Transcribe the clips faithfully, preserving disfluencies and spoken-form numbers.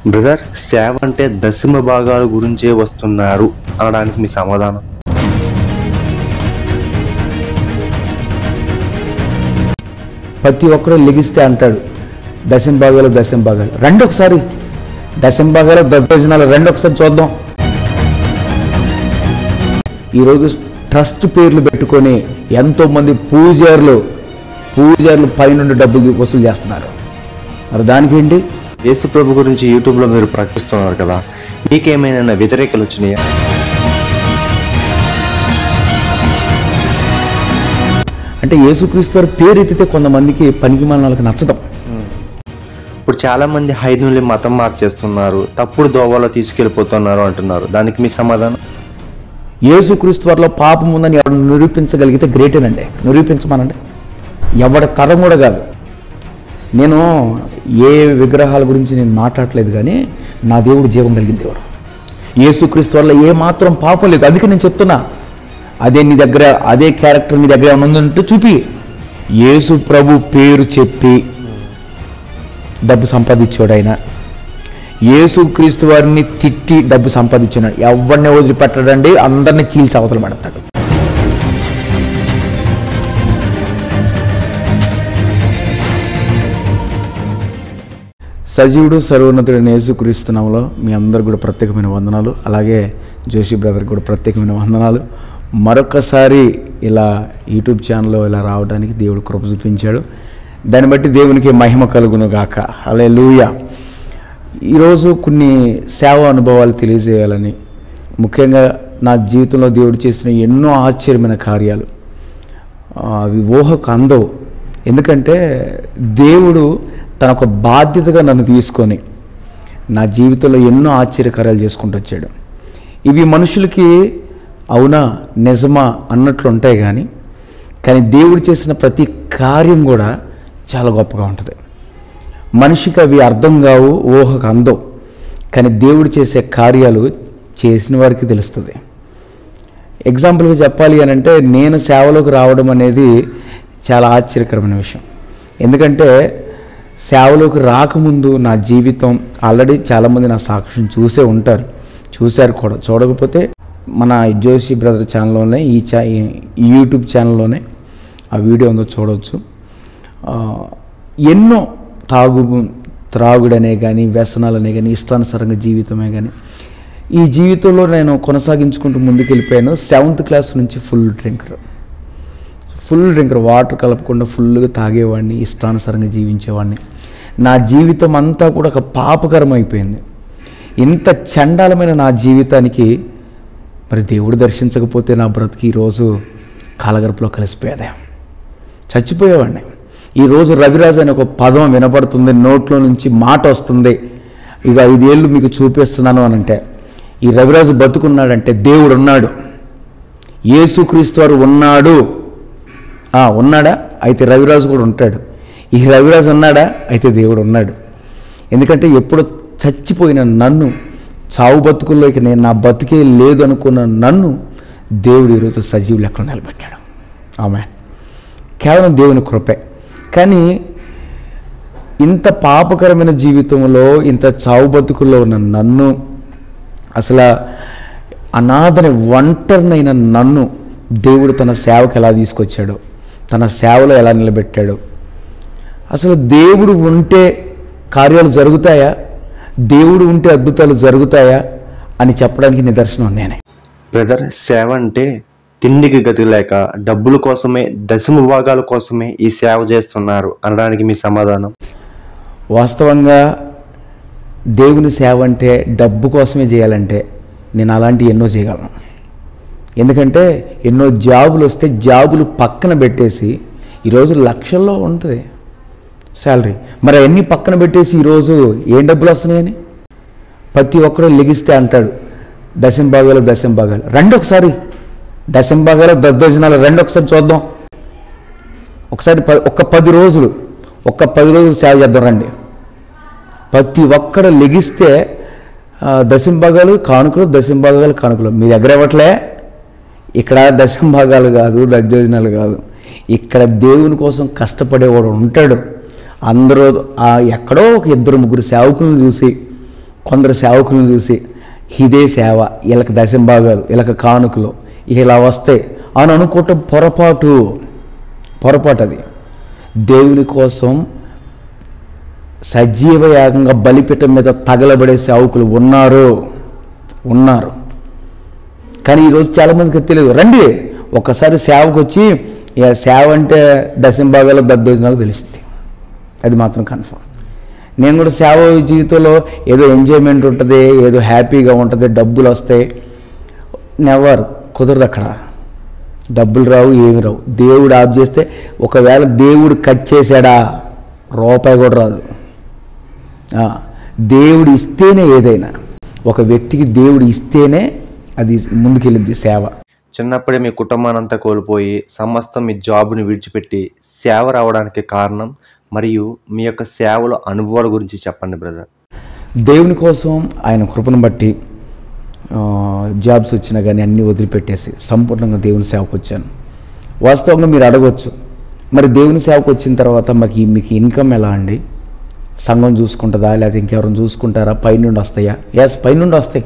Brother, సేవ అంటే దశమ భాగాల గురించే వస్తున్నారు అనడానికి మీ సమాధానం? ప్రతి ఒక్కరు లెగిస్తే అంటాడు దశమ భాగాలు దశమ భాగాలు రెండు ఒకసారి దశమ భాగాలు దశభోజనాలు రెండు ఒకసారి చూద్దాం. ఈరోజు ట్రస్ట్ పేర్లు పెట్టుకొని ఎంతోమంది పూజారులు పూజారులు పైనుండి డబ్బులు వసూలు చేస్తున్నారు. మరి దానికి ఏంటి? యేసు ప్రభు గురించి యూట్యూబ్లో మీరు ప్రకటిస్తున్నారు కదా, మీకేమైనా వ్యతిరేకలు వచ్చినాయా? అంటే యేసుక్రీస్తు వారి పేరు ఎత్తితే కొంతమందికి పనికి మాలిన నచ్చడం. ఇప్పుడు చాలా మంది హైదువుల్ని మతం మార్చేస్తున్నారు, తప్పుడు దోవలో తీసుకెళ్ళిపోతున్నారు అంటున్నారు. దానికి మీ సమాధానం? యేసుక్రీస్తు వారిలో పాపం ఉందని ఎవరు నిరూపించగలిగితే గ్రేటేనండి. నిరూపించమనండి. ఎవరి తరం కూడా కాదు. నేను ఏ విగ్రహాల గురించి నేను మాట్లాడలేదు, కానీ నా దేవుడు జీవం కలిగిన దేవుడు. యేసుక్రీస్తు వారిలో ఏ మాత్రం పాపం లేదు. అందుకే నేను చెప్తున్నా, అదే నీ దగ్గర అదే క్యారెక్టర్ నీ దగ్గర ఏమైనా ఉందంటే చూపి. యేసు ప్రభు పేరు చెప్పి డబ్బు సంపాదించాడు ఆయన. యేసుక్రీస్తు వారిని తిట్టి డబ్బు సంపాదించాడు. ఎవరిని వదిలిపెట్టడండి, అందరినీ చీల్చి అవతల పడతాడు. సజీవుడు సర్వోన్నతుడైన యేసుక్రీస్తు నామములో మీ అందరు కూడా ప్రత్యేకమైన వందనాలు. అలాగే జోషి బ్రదర్ కూడా ప్రత్యేకమైన వందనాలు. మరొకసారి ఇలా యూట్యూబ్ ఛానల్లో ఇలా రావడానికి దేవుడు కృప చూపించాడు. దాన్ని బట్టి దేవునికి మహిమ కలుగును గాక. హల్లెలూయా. ఈరోజు కొన్ని సేవా అనుభవాలు తెలియజేయాలని, ముఖ్యంగా నా జీవితంలో దేవుడు చేసిన ఎన్నో ఆశ్చర్యమైన కార్యాలు అవి ఊహకు అందవు. ఎందుకంటే దేవుడు తన ఒక బాధ్యతగా నన్ను తీసుకొని నా జీవితంలో ఎన్నో ఆశ్చర్యకార్యాలు చేసుకుంటూ వచ్చాడు. ఇవి మనుషులకి అవునా నిజమా అన్నట్లు ఉంటాయి, కానీ కానీ దేవుడు చేసిన ప్రతి కార్యం కూడా చాలా గొప్పగా ఉంటుంది. మనిషికి అవి అర్థం కావు, ఊహకు అందవు. కానీ దేవుడు చేసే కార్యాలు చేసిన వారికి తెలుస్తుంది. ఎగ్జాంపుల్గా చెప్పాలి అని అంటే, నేను సేవలోకి రావడం అనేది చాలా ఆశ్చర్యకరమైన విషయం. ఎందుకంటే సేవలోకి రాకముందు నా జీవితం ఆల్రెడీ చాలామంది నా సాక్ష్యం చూసే ఉంటారు, చూశారు కూడా. చూడకపోతే మన జోషి బ్రదర్ ఛానల్లోనే ఈ ఛా ఈ యూట్యూబ్ ఛానల్లోనే ఆ వీడియో ఉందో చూడవచ్చు. ఎన్నో తాగు త్రాగుడనే కానీ, వ్యసనాలనే కానీ, ఇష్టానుసారంగా జీవితమే కానీ, ఈ జీవితంలో నేను కొనసాగించుకుంటూ ముందుకు వెళ్ళిపోయాను. సెవెంత్ క్లాస్ నుంచి full drinker full drinker water కలపకుండా ఫుల్గా తాగేవాడిని, ఇష్టానుసారంగా జీవించేవాడిని. నా జీవితం అంతా కూడా ఒక పాపకరం అయిపోయింది. ఇంత చండాలమైన నా జీవితానికి మరి దేవుడు దర్శించకపోతే నా బ్రతికి ఈరోజు కాలగర్భలో కలిసిపోయేదే, చచ్చిపోయేవాడిని. ఈరోజు రవిరాజు అనే ఒక పదం వినపడుతుంది, నోట్లో నుంచి మాట వస్తుంది, ఇక ఐదేళ్ళు మీకు చూపిస్తున్నాను అని అంటే, ఈ రవిరాజు బతుకున్నాడంటే దేవుడు ఉన్నాడు, యేసుక్రీస్తు వారు ఉన్నాడు. ఉన్నాడా? అయితే రవిరాజు కూడా ఉంటాడు. ఈ రవిరాజు ఉన్నాడా? అయితే దేవుడు ఉన్నాడు. ఎందుకంటే ఎప్పుడు చచ్చిపోయిన నన్ను, చావు బతుకుల్లోకి నేను నా బతుకే లేదు అనుకున్న నన్ను దేవుడు ఈరోజు సజీవు లెక్కలు నిలబెట్టాడు. ఆమె కేవలం దేవుని కృపే. కానీ ఇంత పాపకరమైన జీవితంలో, ఇంత చావు బతుకుల్లో ఉన్న నన్ను, అసలు అనాథని ఒంటరినైన నన్ను దేవుడు తన సేవకు ఎలా తీసుకొచ్చాడు, తన సేవలో ఎలా నిలబెట్టాడు. అసలు దేవుడు ఉంటే కార్యాలు జరుగుతాయా, దేవుడు ఉంటే అద్భుతాలు జరుగుతాయా అని చెప్పడానికి నిదర్శనం నేనే. బ్రదర్, సేవ అంటే తిండికి గతి లేక డబ్బుల కోసమే, దశమ భాగాల కోసమే ఈ సేవ చేస్తున్నారు అనడానికి మీ సమాధానం? వాస్తవంగా దేవుని సేవ అంటే డబ్బు కోసమే చేయాలంటే నేను అలాంటివి ఎన్నో చేయగలను. ఎందుకంటే ఎన్నో జాబులు వస్తే జాబులు పక్కన పెట్టేసి, ఈరోజు లక్షల్లో ఉంటుంది శాలరీ, మరి అవన్నీ పక్కన పెట్టేసి ఈరోజు ఏం డబ్బులు వస్తున్నాయని ప్రతి ఒక్కరు లెగిస్తే అంటాడు దశమ భాగాలు దశమ భాగాలు రెండు ఒకసారి దశమ భాగాలు దద్దోజనాలు రెండు ఒకసారి చూద్దాం. ఒకసారి ఒక్క పది రోజులు ఒక్క పది రోజులు సేవ చేద్దాం రండి. ప్రతి ఒక్కడు లెగిస్తే దశమ భాగాలు కానుకలు, దశమ భాగాలు కానుకలు. మీ దగ్గర ఇవ్వట్లే, ఇక్కడ దశమ భాగాలు కాదు, దద్దోజనాలు కాదు, ఇక్కడ దేవుని కోసం కష్టపడేవాడు ఉంటాడు. అందరూ ఎక్కడో ఒక ఇద్దరు ముగ్గురు సేవకులను చూసి కొందరు సేవకులను చూసి ఇదే సేవ, వీళ్ళకి దశంభాగాలు, వీళ్ళకి కానుకలు ఇలా వస్తాయి అని అనుకోవటం పొరపాటు. పొరపాటు అది. దేవుని కోసం సజీవ యాగంగా బలిపీఠం మీద తగలబడే సేవకులు ఉన్నారు ఉన్నారు కానీ ఈరోజు చాలామందికి తెలియదు. రండి ఒక్కసారి సేవకు వచ్చి సేవ అంటే దశంభాగాలు దద్దోజనాలు తెలుస్తుంది. అది మాత్రం కన్ఫర్మ్. నేను కూడా సేవ జీవితంలో ఏదో ఎంజాయ్మెంట్ ఉంటుంది, ఏదో హ్యాపీగా ఉంటుంది, డబ్బులు వస్తాయి. నెవర్, కుదరదు. అక్కడ డబ్బులు రావు, ఏమి రావు. దేవుడు ఆఫ్ చేస్తే ఒకవేళ దేవుడు కట్ చేశాడా రూపాయి కూడా రాదు. దేవుడు ఇస్తేనే ఏదైనా, ఒక వ్యక్తికి దేవుడు ఇస్తేనే అది ముందుకెళ్ళింది సేవ. చిన్నప్పుడే మీ కుటుంబానంతా కోల్పోయి సమస్తం మీ జాబ్ని విడిచిపెట్టి సేవ రావడానికి కారణం మరియు మీ యొక్క సేవల అనుభవాల గురించి చెప్పండి బ్రదర్. దేవుని కోసం ఆయన కృపను బట్టి జాబ్స్ వచ్చినా కానీ అన్నీ వదిలిపెట్టేసి సంపూర్ణంగా దేవుని సేవకు వచ్చాను. వాస్తవంగా మీరు అడగవచ్చు, మరి దేవుని సేవకు వచ్చిన తర్వాత మాకు మీకు ఇన్కమ్ ఎలా అండి? సంఘం చూసుకుంటుందా లేకపోతే ఇంకెవరైనా చూసుకుంటారా? పైనుండి వస్తాయా? ఎస్, పైనుండి వస్తాయి.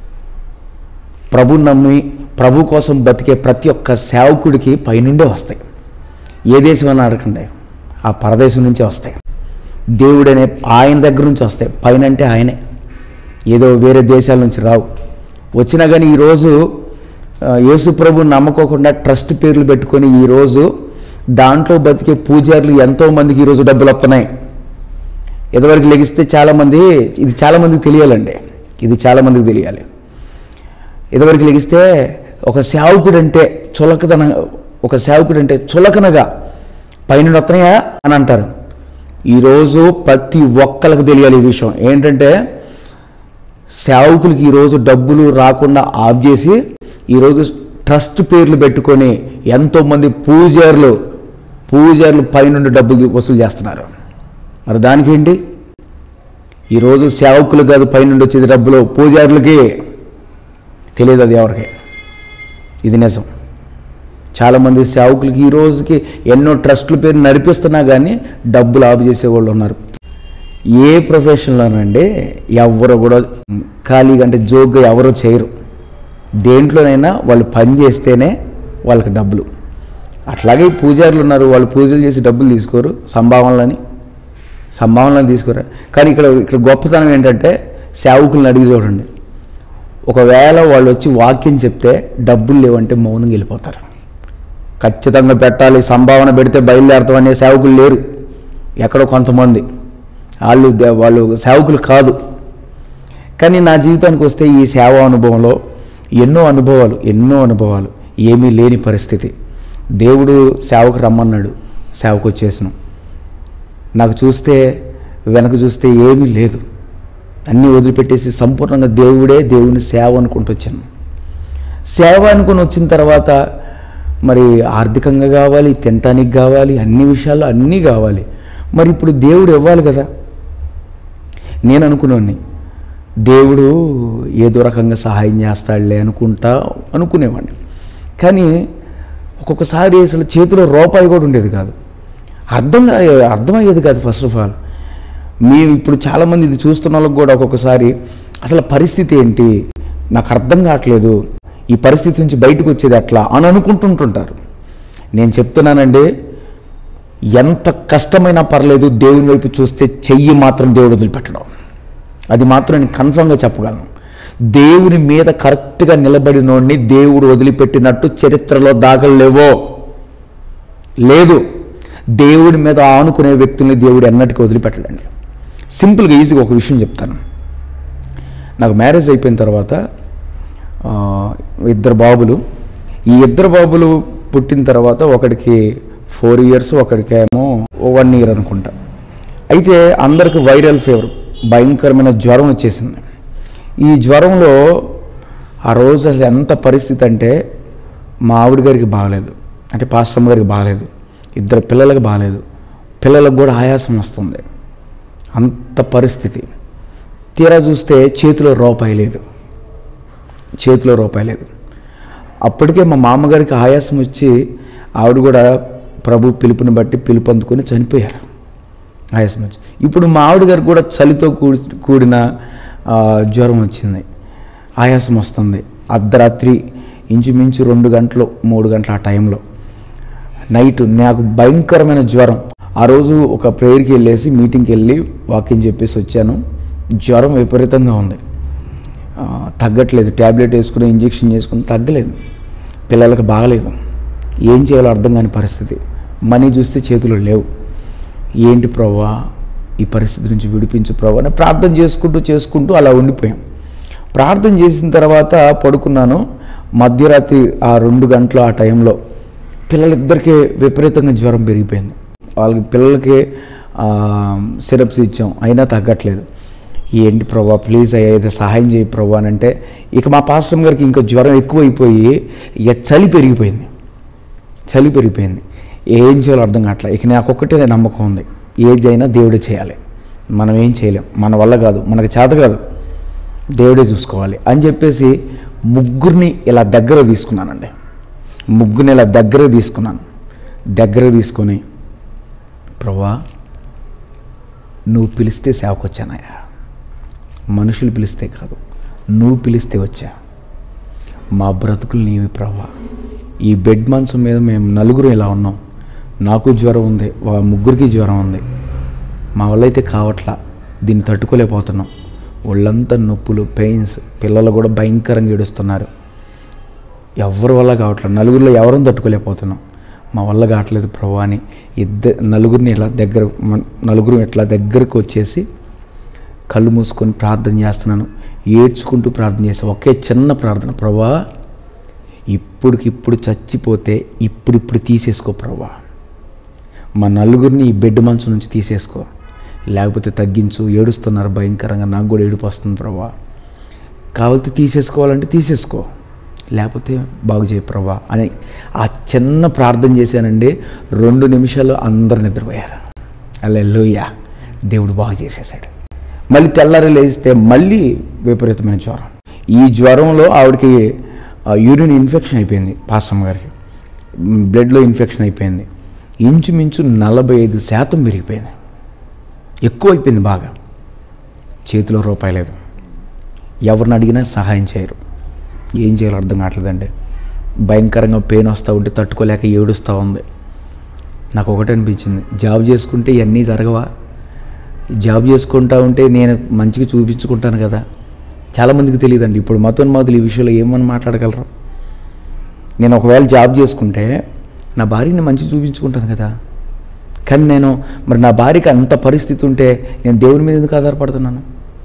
ప్రభుని నమ్మి ప్రభు కోసం బతికే ప్రతి ఒక్క సేవకుడికి పైనుండే వస్తాయి. ఏ దేశం అని అడగండి, ఆ పరదేశం నుంచే వస్తాయి. దేవుడనే ఆయన దగ్గర నుంచి వస్తాయి. పైన అంటే ఆయనే, ఏదో వేరే దేశాల నుంచి రావు. వచ్చినా కానీ ఈరోజు యేసు ప్రభుని నమ్మకోకుండా ట్రస్ట్ పేర్లు పెట్టుకొని ఈరోజు దాంట్లో బతికే పూజారులు ఎంతోమందికి ఈరోజు డబ్బులు వస్తున్నాయి. ఎదవరకు లెగిస్తే చాలామంది, ఇది చాలామందికి తెలియాలండి, ఇది చాలామందికి తెలియాలి. ఎదవరకు లెగిస్తే ఒక సేవకుడు అంటే చులకదన, ఒక సేవకుడు అంటే చులకనగా పైన వస్తున్నాయా అని అంటారు. ఈరోజు ప్రతి ఒక్కరికి తెలియాలి ఈ విషయం ఏంటంటే, సేవకులకి ఈరోజు డబ్బులు రాకుండా ఆఫ్ చేసి ఈరోజు ట్రస్ట్ పేర్లు పెట్టుకొని ఎంతోమంది పూజారులు పూజారులు పైనుండి డబ్బులు వసూలు చేస్తున్నారు. మరి దానికేంటి? ఈరోజు సేవకులు కాదు పైనుండి వచ్చేది డబ్బులు, పూజారులకి తెలియదు అది ఎవరికి. ఇది నిజం. చాలామంది సేవకులకి ఈ రోజుకి ఎన్నో ట్రస్టుల పేరు నడిపిస్తున్నా కానీ డబ్బులు ఆఫ్ చేసేవాళ్ళు ఉన్నారు. ఏ ప్రొఫెషన్లోనండి ఎవరు కూడా ఖాళీగా అంటే జోక్గా ఎవరో చేయరు. దేంట్లోనైనా వాళ్ళు పని చేస్తేనే వాళ్ళకి డబ్బులు. అట్లాగే పూజారులు ఉన్నారు, వాళ్ళు పూజలు చేసి డబ్బులు తీసుకోరు, సంభావనలని సంభావనలను తీసుకోరు. కానీ ఇక్కడ ఇక్కడ గొప్పతనం ఏంటంటే, సేవకులను అడిగి చూడండి, ఒకవేళ వాళ్ళు వచ్చి వాక్యం చెప్తే డబ్బులు లేవంటే మౌనంగా వెళ్ళిపోతారు. ఖచ్చితంగా పెట్టాలి, సంభావన పెడితే బయలుదేరతాం అనే సేవకులు లేరు. ఎక్కడో కొంతమంది, వాళ్ళు వాళ్ళు సేవకులు కాదు. కానీ నా జీవితానికి వస్తే ఈ సేవా అనుభవంలో ఎన్నో అనుభవాలు ఎన్నో అనుభవాలు ఏమీ లేని పరిస్థితి. దేవుడు సేవకు రమ్మన్నాడు, సేవకు వచ్చేసాను. నాకు చూస్తే వెనక చూస్తే ఏమీ లేదు, అన్నీ వదిలిపెట్టేసి సంపూర్ణంగా దేవుడే దేవుని సేవ అనుకుంటూ వచ్చాను. సేవ అనుకుని వచ్చిన తర్వాత మరి ఆర్థికంగా కావాలి, తినటానికి కావాలి, అన్ని విషయాల్లో అన్నీ కావాలి. మరి ఇప్పుడు దేవుడు ఇవ్వాలి కదా. నేను అనుకునేవాడిని, దేవుడు ఏదో రకంగా సహాయం చేస్తాడులే అనుకుంటా అనుకునేవాడిని. కానీ ఒక్కొక్కసారి అసలు చేతిలో రూపాయి కూడా ఉండేది కాదు, అర్థం అర్థమయ్యేది కాదు. ఫస్ట్ ఆఫ్ ఆల్ మేము ఇప్పుడు చాలామంది ఇది చూస్తున్న వాళ్ళకి కూడా ఒక్కొక్కసారి అసలు పరిస్థితి ఏంటి నాకు అర్థం కావట్లేదు, ఈ పరిస్థితి నుంచి బయటకు వచ్చేది ఎట్లా అని అనుకుంటుంటుంటారు. నేను చెప్తున్నానండి, ఎంత కష్టమైనా పర్లేదు, దేవుని వైపు చూస్తే చెయ్యి మాత్రం దేవుడు వదిలిపెట్టడం, అది మాత్రం నేను కన్ఫర్మ్గా చెప్పగలను. దేవుని మీద కరెక్ట్గా నిలబడినోడిని దేవుడు వదిలిపెట్టినట్టు చరిత్రలో దాఖలు లేవో లేదు. దేవుడి మీద ఆనుకునే వ్యక్తుల్ని దేవుడు ఎన్నటికీ వదిలిపెట్టడండి. సింపుల్గా ఈజీగా ఒక విషయం చెప్తాను. నాకు మ్యారేజ్ అయిపోయిన తర్వాత ఇద్దరు బాబులు. ఈ ఇద్దరు బాబులు పుట్టిన తర్వాత ఒకడికి ఫోర్ ఇయర్స్ ఒకడికేమో వన్ ఇయర్ అనుకుంటా. అయితే అందరికి వైరల్ ఫీవర్, భయంకరమైన జ్వరం వచ్చేసింది. ఈ జ్వరంలో ఆ రోజు అసలు ఎంత పరిస్థితి అంటే, మా ఆవిడ గారికి బాగాలేదు, అంటే పాస్టమ్మ గారికి బాగాలేదు, ఇద్దరు పిల్లలకు బాగాలేదు, పిల్లలకు కూడా ఆయాసం వస్తుంది, అంత పరిస్థితి. తీరా చూస్తే చేతిలో రూపాయి లేదు, చేతిలో రూపాయి లేదు. అప్పటికే మా మామగారికి ఆయాసం వచ్చి ఆవిడ కూడా ప్రభు పిలుపుని బట్టి పిలుపు అందుకొని చనిపోయారు, ఆయాసం వచ్చి. ఇప్పుడు మా ఆవిడ గారికి కూడా చలితో కూడి కూడిన జ్వరం వచ్చింది, ఆయాసం వస్తుంది. అర్ధరాత్రి ఇంచుమించు రెండు గంటలు మూడు గంటల ఆ టైంలో నైట్ నాకు భయంకరమైన జ్వరం. ఆ రోజు ఒక ప్రేయర్కి వెళ్ళేసి మీటింగ్కి వెళ్ళి వాకింగ్ చెప్పేసి వచ్చాను. జ్వరం విపరీతంగా ఉంది, తగ్గట్లేదు. ట్యాబ్లెట్ వేసుకుని ఇంజెక్షన్ చేసుకుని తగ్గలేదు. పిల్లలకు బాగలేదు. ఏం చేయాలో అర్థం కాని పరిస్థితి. మనీ చూస్తే చేతులు లేవు. ఏంటి ప్రభువా, ఈ పరిస్థితి నుంచి విడిపించు ప్రభువా అని ప్రార్థన చేసుకుంటూ చేసుకుంటూ అలా ఉండిపోయాం. ప్రార్థన చేసిన తర్వాత పడుకున్నాను. మధ్యరాత్రి ఆ రెండు గంటల ఆ టైంలో పిల్లలిద్దరికీ విపరీతంగా జ్వరం పెరిగిపోయింది. వాళ్ళకి పిల్లలకి సిరప్స్ ఇచ్చాం, అయినా తగ్గట్లేదు. ఏంటి ప్రభా, ప్లీజ్ అయ్యా ఏదో సహాయం చేయి ప్రభా అని అంటే, ఇక మా పాస్టర్ గారికి ఇంకా జ్వరం ఎక్కువైపోయి ఇక చలి పెరిగిపోయింది. చలి పెరిగిపోయింది ఏం చేయాలో అర్థం కావట్లే. ఇక నాకు ఒక్కటే నమ్మకం ఉంది, ఏదైనా దేవుడే చేయాలి, మనం ఏం చేయలేం, మన వల్ల కాదు, మనకు చేత కాదు, దేవుడే చూసుకోవాలి అని చెప్పేసి ముగ్గురిని ఇలా దగ్గర తీసుకున్నానండి. ముగ్గురిని ఇలా దగ్గర తీసుకున్నాను. దగ్గర తీసుకొని, ప్రభువా నువ్వు పిలిస్తే సేవకు వచ్చానయ్యా, మనుషులు పిలిస్తే కాదు, నువ్వు పిలిస్తే వచ్చా. మా బ్రతుకులు నీవి ప్రభువా. ఈ బెడ్ మంచం మీద మేము నలుగురు ఇలా ఉన్నాం. నాకు జ్వరం ఉంది, ముగ్గురికి జ్వరం ఉంది. మా వల్ల అయితే కావట్లా, దీన్ని తట్టుకోలేకపోతున్నాం. ఒళ్ళంతా నొప్పులు, పెయిన్స్, పిల్లలు కూడా భయంకరంగా ఏడుస్తున్నారు. ఎవరి వల్ల కావట్లేదు, నలుగురిలో ఎవరిని తట్టుకోలేకపోతున్నాం. మా వల్ల కావట్లేదు ప్రభు అని ఇద్దరు నలుగురిని ఇలా దగ్గర నలుగురు ఇట్లా దగ్గరకు వచ్చేసి కళ్ళు మూసుకొని ప్రార్థన చేస్తున్నాను. ఏడ్చుకుంటూ ప్రార్థన చేస్తాను. ఒకే చిన్న ప్రార్థన, ప్రభా ఇప్పుడికిప్పుడు చచ్చిపోతే ఇప్పుడిప్పుడు తీసేసుకో ప్రభా, మా నలుగురిని ఈ బెడ్ మంచం నుంచి తీసేసుకో, లేకపోతే తగ్గించు. ఏడుస్తున్నారు భయంకరంగా, నాకు కూడా ఏడుపు వస్తుంది ప్రభా. కావాలంటే తీసేసుకోవాలంటే తీసేసుకో, లేకపోతే బాగు చేయి ప్రభా అని ఆ చిన్న ప్రార్థన చేశానండి. రెండు నిమిషాలు అందరూ నిద్రపోయారు. హల్లెలూయా, దేవుడు బాగు చేసేసాడు. మళ్ళీ తెల్లారి లేస్తే మళ్ళీ విపరీతమైన జ్వరం. ఈ జ్వరంలో ఆవిడకి యూరిన్ ఇన్ఫెక్షన్ అయిపోయింది, పాస్టమ్మ గారికి బ్లడ్లో ఇన్ఫెక్షన్ అయిపోయింది. ఇంచుమించు నలభై ఐదు శాతం పెరిగిపోయింది, ఎక్కువ అయిపోయింది బాగా. చేతిలో రూపాయి లేదు, ఎవరిని అడిగినా సహాయం చేయరు. ఏం చేయాలో అర్థం కావట్లేదండి. భయంకరంగా పెయిన్ వస్తూ ఉంటే తట్టుకోలేక ఏడుస్తూ ఉంది. నాకు ఒకటి అనిపించింది, జాబ్ చేసుకుంటే ఇవన్నీ జరగవా? జాబ్ చేసుకుంటా ఉంటే నేను మంచిగా చూపించుకుంటాను కదా. చాలామందికి తెలియదండి. ఇప్పుడు మతోన్మాదులు ఈ విషయంలో ఏమని మాట్లాడగలరు. నేను ఒకవేళ జాబ్ చేసుకుంటే నా భార్యని మంచిగా చూపించుకుంటాను కదా. కానీ నేను మరి నా భార్యకి అంత పరిస్థితి ఉంటే నేను దేవుని మీద ఎందుకు ఆధారపడుతున్నాను?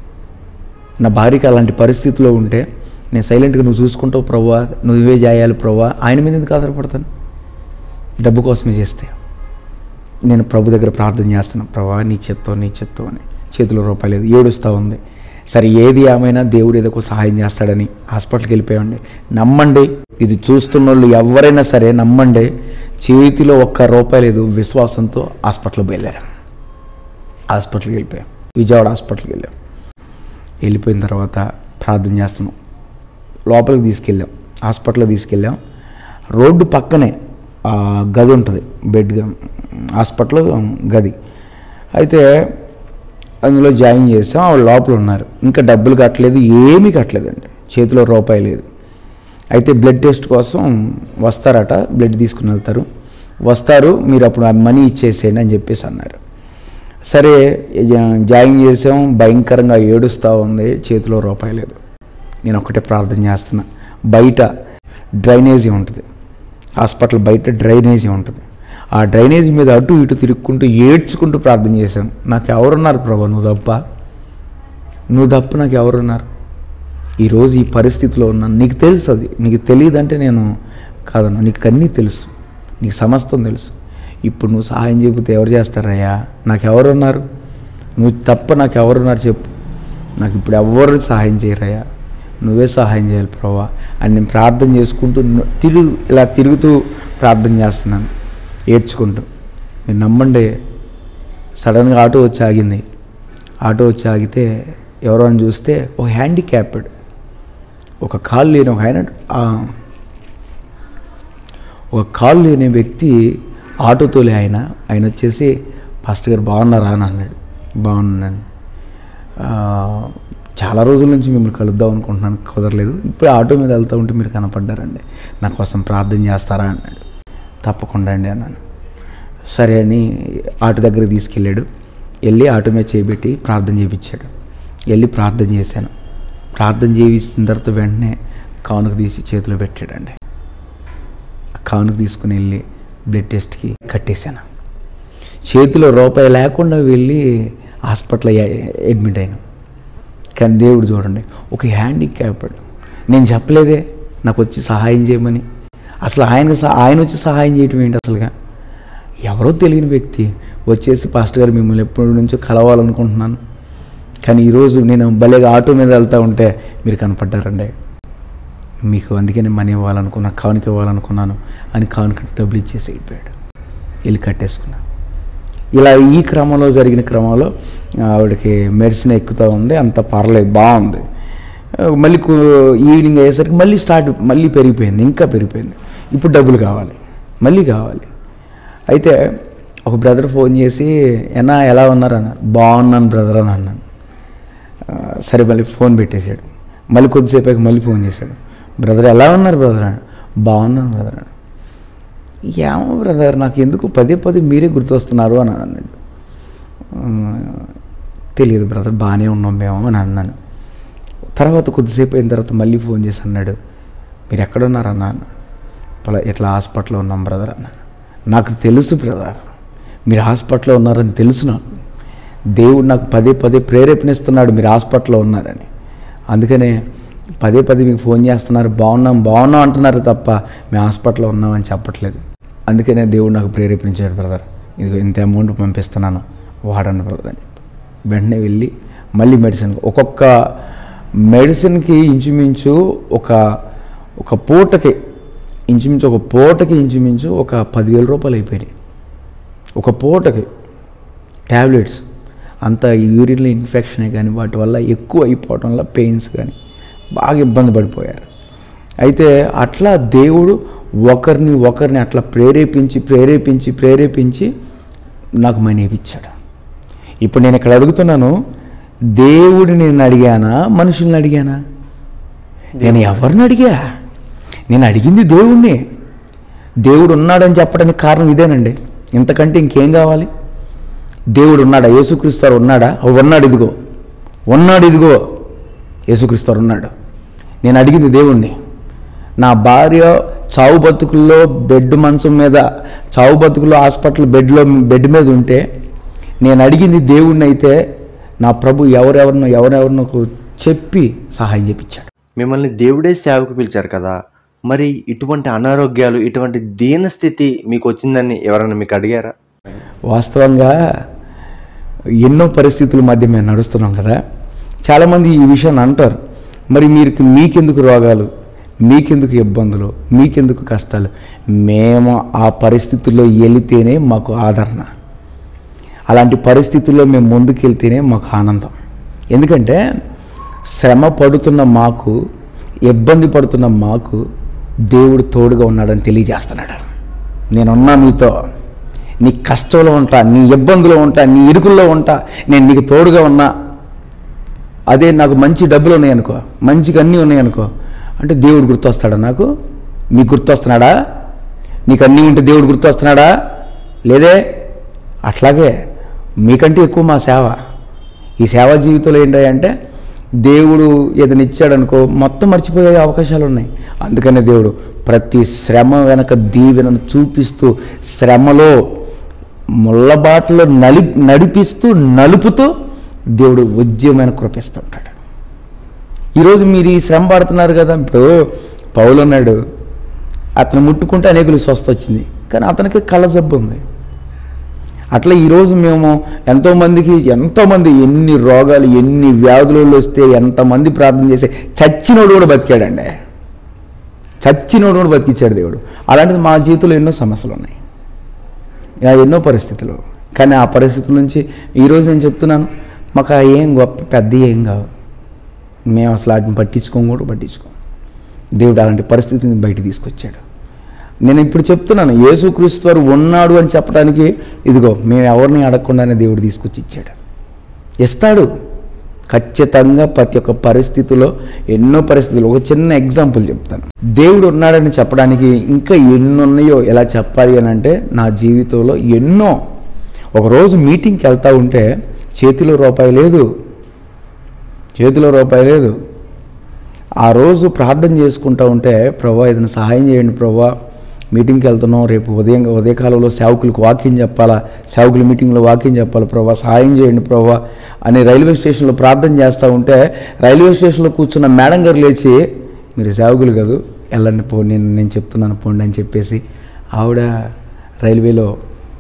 నా భార్యకి అలాంటి పరిస్థితిలో ఉంటే నేను సైలెంట్గా నువ్వు చూసుకుంటావు ప్రభువా, నువ్వే చేయాలి ప్రభువా, ఆయన మీద ఎందుకు ఆధారపడతాను? డబ్బు కోసమే చేస్తే. నేను ప్రభు దగ్గర ప్రార్థన చేస్తున్నాను, ప్రభువా నీ చెత్తో నీ చెత్తో అని. చేతిలో రూపాయి లేదు, ఏడుస్తూ ఉంది. సరే ఏది ఏమైనా దేవుడు ఏదో సహాయం చేస్తాడని హాస్పిటల్కి వెళ్ళిపోయామండి. నమ్మండి, ఇది చూస్తున్న వాళ్ళు ఎవరైనా సరే నమ్మండి, చేతిలో ఒక్క రూపాయి లేదు. విశ్వాసంతో హాస్పిటల్కి బయలుదేరాం. హాస్పిటల్కి వెళ్ళిపోయాం, విజయవాడ హాస్పిటల్కి వెళ్ళాం. వెళ్ళిపోయిన తర్వాత ప్రార్థన చేస్తున్నాం. లోపలికి తీసుకెళ్ళాం, హాస్పిటల్లో తీసుకెళ్ళాం. రోడ్డు పక్కనే గది ఉంటుంది, బెడ్ హాస్పిటల్ గది. అయితే అందులో జాయిన్ చేసాం. వాళ్ళు లోపల ఉన్నారు, ఇంకా డబ్బులు కట్టలేదు, ఏమీ కట్టలేదండి, చేతిలో రూపాయి లేదు. అయితే బ్లడ్ టెస్ట్ కోసం వస్తారట, బ్లడ్ తీసుకుని వెళ్తారు. వస్తారు, మీరు అప్పుడు ఆ మనీ ఇచ్చేసేయండి అని చెప్పేసి అన్నారు. సరే జాయిన్ చేసాం. భయంకరంగా ఏడుస్తూ ఉంది, చేతిలో రూపాయి లేదు. నేను ఒక్కటే ప్రార్థన చేస్తున్నా. బయట డ్రైనేజీ ఉంటుంది, హాస్పిటల్ బయట డ్రైనేజీ ఉంటుంది. ఆ డ్రైనేజీ మీద అటు ఇటు తిరుక్కుంటూ ఏడ్చుకుంటూ ప్రార్థన చేశాను. నాకు ఎవరున్నారు ప్రభా, నువ్వు తప్ప నువ్వు తప్ప నాకు ఎవరున్నారు? ఈరోజు ఈ పరిస్థితిలో ఉన్నాను. నీకు తెలుసు, అది నీకు తెలియదంటే నేను కాదన్నా, నీకు అన్నీ తెలుసు, నీకు సమస్తం తెలుసు. ఇప్పుడు నువ్వు సహాయం చేయకపోతే ఎవరు చేస్తారయ్యా? నాకు ఎవరున్నారు? నువ్వు తప్ప నాకు ఎవరున్నారు చెప్పు. నాకు ఇప్పుడు ఎవరు సహాయం చేయరయ్యా, నువ్వే సహాయం చేయాలి ప్రభా అని నేను ప్రార్థన చేసుకుంటూ తిరుగు ఇలా తిరుగుతూ ప్రార్థన చేస్తున్నాను, ఏడ్చుకుంటూ. మీరు నమ్మండి, సడన్గా ఆటో వచ్చి ఆగింది. ఆటో వచ్చి ఆగితే ఎవరో అని చూస్తే ఒక హ్యాండిక్యాప్డ్, ఒక కాలు లేని ఒక ఆయన ఒక కాలు లేని వ్యక్తి ఆటోతోలే ఆయన ఆయన వచ్చేసి, పాస్టర్ గారు బాగున్నారా అని అన్నాడు. బాగున్నాను. చాలా రోజుల నుంచి మిమ్మల్ని కలుద్దాం అనుకుంటున్నాను, కుదరలేదు. ఇప్పుడు ఆటో మీద వెళ్తూ ఉంటే మీరు కనపడ్డారండి, నా కోసం ప్రార్థన చేస్తారా అన్నాడు. తప్పకుండా అండి అన్నాను. సరే అని ఆటో దగ్గరికి తీసుకెళ్ళాడు. వెళ్ళి ఆటో మీద చేయబెట్టి ప్రార్థన చేయించాడు. వెళ్ళి ప్రార్థన చేశాను. ప్రార్థన చేయించిన తర్వాత వెంటనే కానుక తీసి చేతిలో పెట్టాడండి. కానుక తీసుకుని వెళ్ళి బ్లడ్ టెస్ట్కి కట్టేశాను. చేతిలో రూపాయి లేకుండా వెళ్ళి హాస్పిటల్ అడ్మిట్ అయినాం. కానీ దేవుడు చూడండి, ఒక హ్యాండిక్యాప్డ్, నేను చెప్పలేదే నాకు వచ్చి సహాయం చేయమని. అసలు ఆయన ఆయన వచ్చి సహాయం చేయటం ఏంటి? అసలుగా ఎవరో తెలియని వ్యక్తి వచ్చేసి పాస్టర్ గారు మిమ్మల్ని ఎప్పటి నుంచో కలవాలనుకుంటున్నాను, కానీ ఈరోజు నేను భలేగా ఆటో మీద వెళ్తూ ఉంటే మీరు కనపడ్డారండి, మీకు అందుకే నేను మనీ ఇవ్వాలనుకున్నా, కానుక ఇవ్వాలనుకున్నాను అని కానుక డబ్బులు ఇచ్చేసి వెళ్ళిపోయాడు. వెళ్ళి కట్టేసుకున్నా. ఇలా ఈ క్రమంలో జరిగిన క్రమంలో ఆవిడకి మెడిసిన్ ఎక్కుతూ ఉంది, అంత పర్లేదు, బాగుంది. మళ్ళీ ఈవినింగ్ అయ్యేసరికి మళ్ళీ స్టార్ట్ మళ్ళీ పెరిగిపోయింది, ఇంకా పెరిగిపోయింది. ఇప్పుడు డబ్బులు కావాలి, మళ్ళీ కావాలి. అయితే ఒక బ్రదర్ ఫోన్ చేసి ఎన్నా ఎలా ఉన్నారు అన్నారు. బాగున్నాను బ్రదర్ అని అన్నాను. సరే మళ్ళీ ఫోన్ పెట్టేశాడు. మళ్ళీ కొద్దిసేపు మళ్ళీ ఫోన్ చేశాడు. బ్రదర్ ఎలా ఉన్నారు బ్రదర్ అని. బాగున్నాను బ్రదర్ అని. ఏమో బ్రదర్ నాకు ఎందుకు పదే పదే మీరే గుర్తొస్తున్నారు అని అన్నాడు. తెలియదు బ్రదర్, బాగానే ఉన్నాం మేము అని అన్నాను. తర్వాత కొద్దిసేపు అయిన తర్వాత మళ్ళీ ఫోన్ చేసి అన్నాడు, మీరు ఎక్కడున్నారు అన్నాను. పలా ఇట్లా హాస్పిటల్లో ఉన్నాం బ్రదర్ అన్నాను. నాకు తెలుసు బ్రదర్ మీరు హాస్పిటల్లో ఉన్నారని తెలుసు, నాకు దేవుడు నాకు పదే పదే ప్రేరేపణిస్తున్నాడు మీరు హాస్పిటల్లో ఉన్నారని. అందుకనే పదే పదే మీకు ఫోన్ చేస్తున్నారు, బాగున్నాం బాగున్నాం అంటున్నారు తప్ప మేము హాస్పిటల్లో ఉన్నామని చెప్పట్లేదు. అందుకనే దేవుడు నాకు ప్రేరేపించాడు, బ్రదర్ ఇది ఇంత అమౌంట్ పంపిస్తున్నాను వాడండి బ్రదర్ అని. వెంటనే వెళ్ళి మళ్ళీ మెడిసిన్, ఒక్కొక్క మెడిసిన్కి ఇంచుమించు ఒక ఒక పూటకి ఇంచుమించు ఒక పూటకి ఇంచుమించు ఒక పదివేల రూపాయలు అయిపోయాయి. ఒక పూటకి ట్యాబ్లెట్స్ అంతా యూరిన్లో ఇన్ఫెక్షనే కానీ వాటి వల్ల ఎక్కువ అయిపోవటం వల్ల పెయిన్స్ కానీ బాగా ఇబ్బంది పడిపోయారు. అయితే అట్లా దేవుడు ఒకరిని ఒకరిని అట్లా ప్రేరేపించి ప్రేరేపించి ప్రేరేపించి నాకు మనీ ఇచ్చాడు. ఇప్పుడు నేను ఇక్కడ అడుగుతున్నాను, దేవుడిని నేను అడిగానా మనుషుల్ని అడిగానా? నేను ఎవరిని అడిగా? నేను అడిగింది దేవుణ్ణి. దేవుడు ఉన్నాడని చెప్పడానికి కారణం ఇదేనండి, ఇంతకంటే ఇంకేం కావాలి? దేవుడు ఉన్నాడా? యేసుక్రీస్తు ఉన్నాడా? ఉన్నాడు, ఇదిగో ఉన్నాడు, ఇదిగో యేసుక్రీస్తు ఉన్నాడు. నేను అడిగింది దేవుణ్ణి. నా భార్య చావు బతుకుల్లో బెడ్ మంచం మీద, చావు బతుకుల్లో హాస్పిటల్ బెడ్లో బెడ్ మీద ఉంటే నేను అడిగింది దేవుణ్ణి. అయితే నా ప్రభు ఎవరెవరినో ఎవరెవరినో చెప్పి సహాయం చేయించాడు. మిమ్మల్ని దేవుడే సేవకు పిలిచారు కదా, మరి ఇటువంటి అనారోగ్యాలు, ఇటువంటి దీన స్థితి మీకు వచ్చిందని ఎవరైనా మీకు అడిగారా? వాస్తవంగా ఎన్నో పరిస్థితుల మధ్య మేము నడుస్తున్నాం కదా, చాలామంది ఈ విషయాన్ని అంటారు, మరి మీరు మీకెందుకు రోగాలు, మీకెందుకు ఇబ్బందులు, మీకెందుకు కష్టాలు? మేము ఆ పరిస్థితుల్లో వెళితేనే మాకు ఆదరణ, అలాంటి పరిస్థితుల్లో మేము ముందుకెళ్తేనే మాకు ఆనందం. ఎందుకంటే శ్రమ పడుతున్న మాకు, ఇబ్బంది పడుతున్న మాకు దేవుడు తోడుగా ఉన్నాడని తెలియజేస్తున్నాడు. నేనున్నా మీతో, నీ కష్టంలో ఉంటా, నీ ఇబ్బందులో ఉంటా, నీ ఇరుకుల్లో ఉంటా, నేను నీకు తోడుగా ఉన్నా. అదే నాకు మంచి డబ్బులు ఉన్నాయనుకో, మంచిగా అన్నీ ఉన్నాయనుకో, అంటే దేవుడు గుర్తొస్తాడా? నాకు మీకు గుర్తొస్తున్నాడా? నీకు అన్నీ ఉంటే దేవుడు గుర్తొస్తున్నాడా? లేదే. అట్లాగే మీకంటే ఎక్కువ మా సేవ. ఈ సేవా జీవితంలో ఏంటంటే దేవుడు ఏదైనా ఇచ్చాడనుకో మొత్తం మర్చిపోయే అవకాశాలు ఉన్నాయి. అందుకనే దేవుడు ప్రతి శ్రమ వెనక దీవెనను చూపిస్తూ, శ్రమలో ముళ్ళబాటలో నలి నడిపిస్తూ నలుపుతూ దేవుడు ఉద్యమైన కృపిస్తూ ఉంటాడు. ఈరోజు మీరు ఈ శ్రమ పడుతున్నారు కదా. ఇప్పుడు పౌలు అన్నాడు, అతను ముట్టుకుంటే అనేకులు స్వస్థ వచ్చింది, కానీ అతనికి కళ్ళ జబ్బు ఉంది. అట్లా ఈరోజు మేము ఎంతోమందికి, ఎంతోమంది ఎన్ని రోగాలు ఎన్ని వ్యాధులలో వస్తే ఎంతమంది ప్రార్థన చేసి చచ్చినోడు కూడా బతికాడండి, చచ్చినోడు కూడా బతికిచ్చాడు దేవుడు. అలాంటిది మా జీవితంలో ఎన్నో సమస్యలు ఉన్నాయి, ఎన్నో పరిస్థితులు. కానీ ఆ పరిస్థితుల నుంచి ఈరోజు నేను చెప్తున్నాను, మాకు ఏం గొప్ప పెద్ద ఏం కావు, మేము అసలు వాటిని పట్టించుకోం కూడా పట్టించుకోం. దేవుడు అలాంటి పరిస్థితిని బయట తీసుకొచ్చాడు. నేను ఇప్పుడు చెప్తున్నాను, యేసుక్రీస్తు వారు ఉన్నాడు అని చెప్పడానికి ఇదిగో మేము ఎవరిని అడగకుండానే దేవుడు తీసుకొచ్చి ఇచ్చాడు. ఇస్తాడు, ఖచ్చితంగా ప్రతి ఒక్క పరిస్థితిలో, ఎన్నో పరిస్థితులు, ఒక చిన్న ఎగ్జాంపుల్ చెప్తాను. దేవుడు ఉన్నాడని చెప్పడానికి ఇంకా ఎన్ని ఉన్నాయో ఎలా చెప్పాలి అని అంటే, నా జీవితంలో ఎన్నో. ఒకరోజు మీటింగ్కి వెళ్తూ ఉంటే చేతిలో రూపాయి లేదు, చేతిలో రూపాయి లేదు. ఆ రోజు ప్రార్థన చేసుకుంటూ ఉంటే, ప్రభా ఏదైనా సహాయం చేయండి ప్రభా, మీటింగ్కి వెళ్తున్నాం, రేపు ఉదయం ఉదయకాలంలో సేవకులకు వాక్యం చెప్పాలా, సేవకుల మీటింగ్లో వాక్యం చెప్పాలి ప్రభా, సహాయం చేయండి ప్రభా అని రైల్వే స్టేషన్లో ప్రార్థన చేస్తూ ఉంటే, రైల్వే స్టేషన్లో కూర్చున్న మేడం గారు లేచి, మీరు సేవకులు కాదు, వెళ్ళండి పో, నేను నేను చెప్తున్నాను పోండి అని చెప్పేసి ఆవిడ రైల్వేలో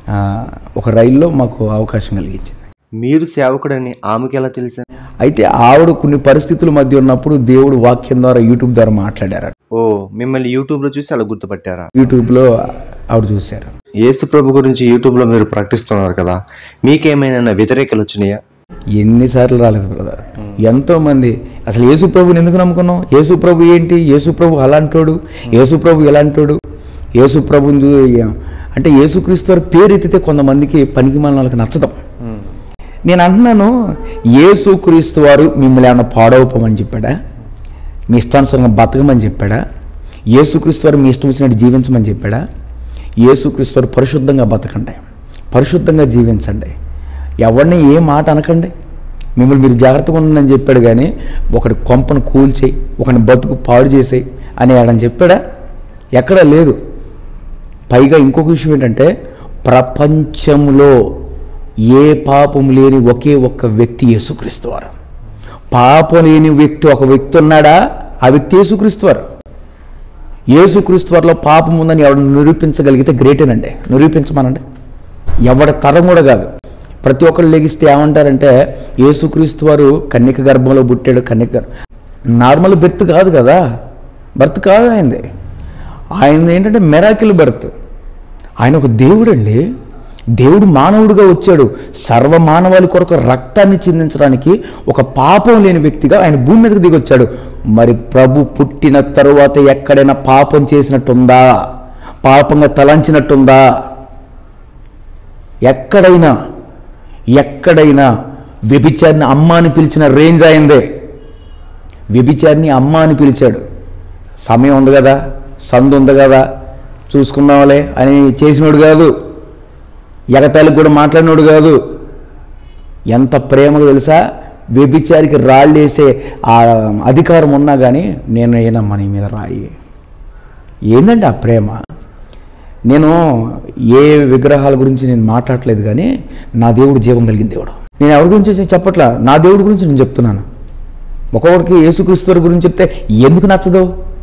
ఒక రైల్లో మాకు అవకాశం కలిగించింది. మీరు సేవకుడని ఆమెకి ఎలా తెలుసు? అయితే ఆవిడ కొన్ని పరిస్థితుల మధ్య ఉన్నప్పుడు దేవుడు వాక్యం ద్వారా యూట్యూబ్ ద్వారా మాట్లాడారు. ఓ, మిమ్మల్ని యూట్యూబ్లో చూసి అలా గుర్తుపట్టారా? యూట్యూబ్లో ఆవిడ చూశారు. యేసు ప్రభు గురించి యూట్యూబ్లో మీరు ప్రకటిస్తున్నారు కదా, మీకేమైనా వ్యతిరేకలు వచ్చినాయా? ఎన్నిసార్లు రాలేదు బ్రదర్. ఎంతో మంది అసలు యేసు ప్రభుని ఎందుకు నమ్ముకున్నాం, యేసు ప్రభు ఏంటి, యేసు ప్రభు అలాంటోడు, యేసు ప్రభు ఎలాంటోడు, యేసు ప్రభుని చూ అంటే యేసుక్రీస్తు వారి పేరు ఎత్తితే కొంతమందికి పనికి మాలిన వాళ్ళకి నచ్చదాం. నేను అంటున్నాను, యేసుక్రీస్తు వారు మిమ్మల్ని ఏమన్నా పాడవపోమని చెప్పాడా, మీ ఇష్టానుసారంగా బతకమని చెప్పాడా, యేసుక్రీస్తు వారు మీ ఇష్టం వచ్చినట్టు జీవించమని చెప్పాడా? యేసుక్రీస్తు వారు పరిశుద్ధంగా బతకండి, పరిశుద్ధంగా జీవించండి, ఎవరిని ఏ మాట అనకండి, మిమ్మల్ని మీరు జాగ్రత్తగా ఉందని చెప్పాడు. కానీ ఒకటి కొంపను కూల్చేయి, ఒకని బతుకు పాడు చేసేయి అని ఆడని చెప్పాడా? ఎక్కడా లేదు. పైగా ఇంకొక విషయం ఏంటంటే, ప్రపంచంలో ఏ పాపం లేని ఒకే ఒక్క వ్యక్తి యేసుక్రీస్తు వారు. పాపం లేని వ్యక్తి ఒక వ్యక్తి ఉన్నాడా, ఆ వ్యక్తి యేసుక్రీస్తు వారు. యేసుక్రీస్తు వారిలో పాపం ఉందని ఎవరు నిరూపించగలిగితే గ్రేటేనండి, నిరూపించమనండి. ఎవరి తరం కూడా కాదు. ప్రతి ఒక్కరు లెగిస్తే ఏమంటారంటే, యేసుక్రీస్తు వారు కన్యక గర్భంలో పుట్టాడు, కన్యక నార్మల్ బెర్త్ కాదు కదా, బర్త్ కాదు ఆయనది. ఆయన ఏంటంటే మెరాకిల్ బర్త్. ఆయన ఒక దేవుడు అండి, దేవుడు మానవుడిగా వచ్చాడు, సర్వ మానవాళి కొరకు రక్తాన్ని చిందించడానికి ఒక పాపం లేని వ్యక్తిగా ఆయన భూమి మీదకి దిగి వచ్చాడు. మరి ప్రభు పుట్టిన తరువాత ఎక్కడైనా పాపం చేసినట్టుందా, పాపంగా తలంచినట్టుందా? ఎక్కడైనా ఎక్కడైనా వ్యభిచారిని అమ్మ అని పిలిచిన రేంజ్ అయిందే. వ్యభిచారిని అమ్మ అని పిలిచాడు. సమయం ఉంది కదా, సందు ఉంది కదా, చూసుకుందాంలే అని చేసినోడు కాదు, ఎగతాళికి కూడా మాట్లాడినోడు కాదు. ఎంత ప్రేమగా తెలుసా, వ్యభిచారికి రాళ్ళు వేసే ఆ అధికారం ఉన్నా కానీ నేను ఏనమ్మా నీ మీద రాయి. ఏందంటే ఆ ప్రేమ. నేను ఏ విగ్రహాల గురించి నేను మాట్లాడలేదు, కానీ నా దేవుడు జీవం కలిగిన దేవుడు. నేను ఎవరి గురించి చెప్పట్లా, నా దేవుడి గురించి నేను చెప్తున్నాను. ఒక్కొక్కడికి యేసుక్రీస్తు వారి గురించి చెప్తే ఎందుకు నచ్చదు?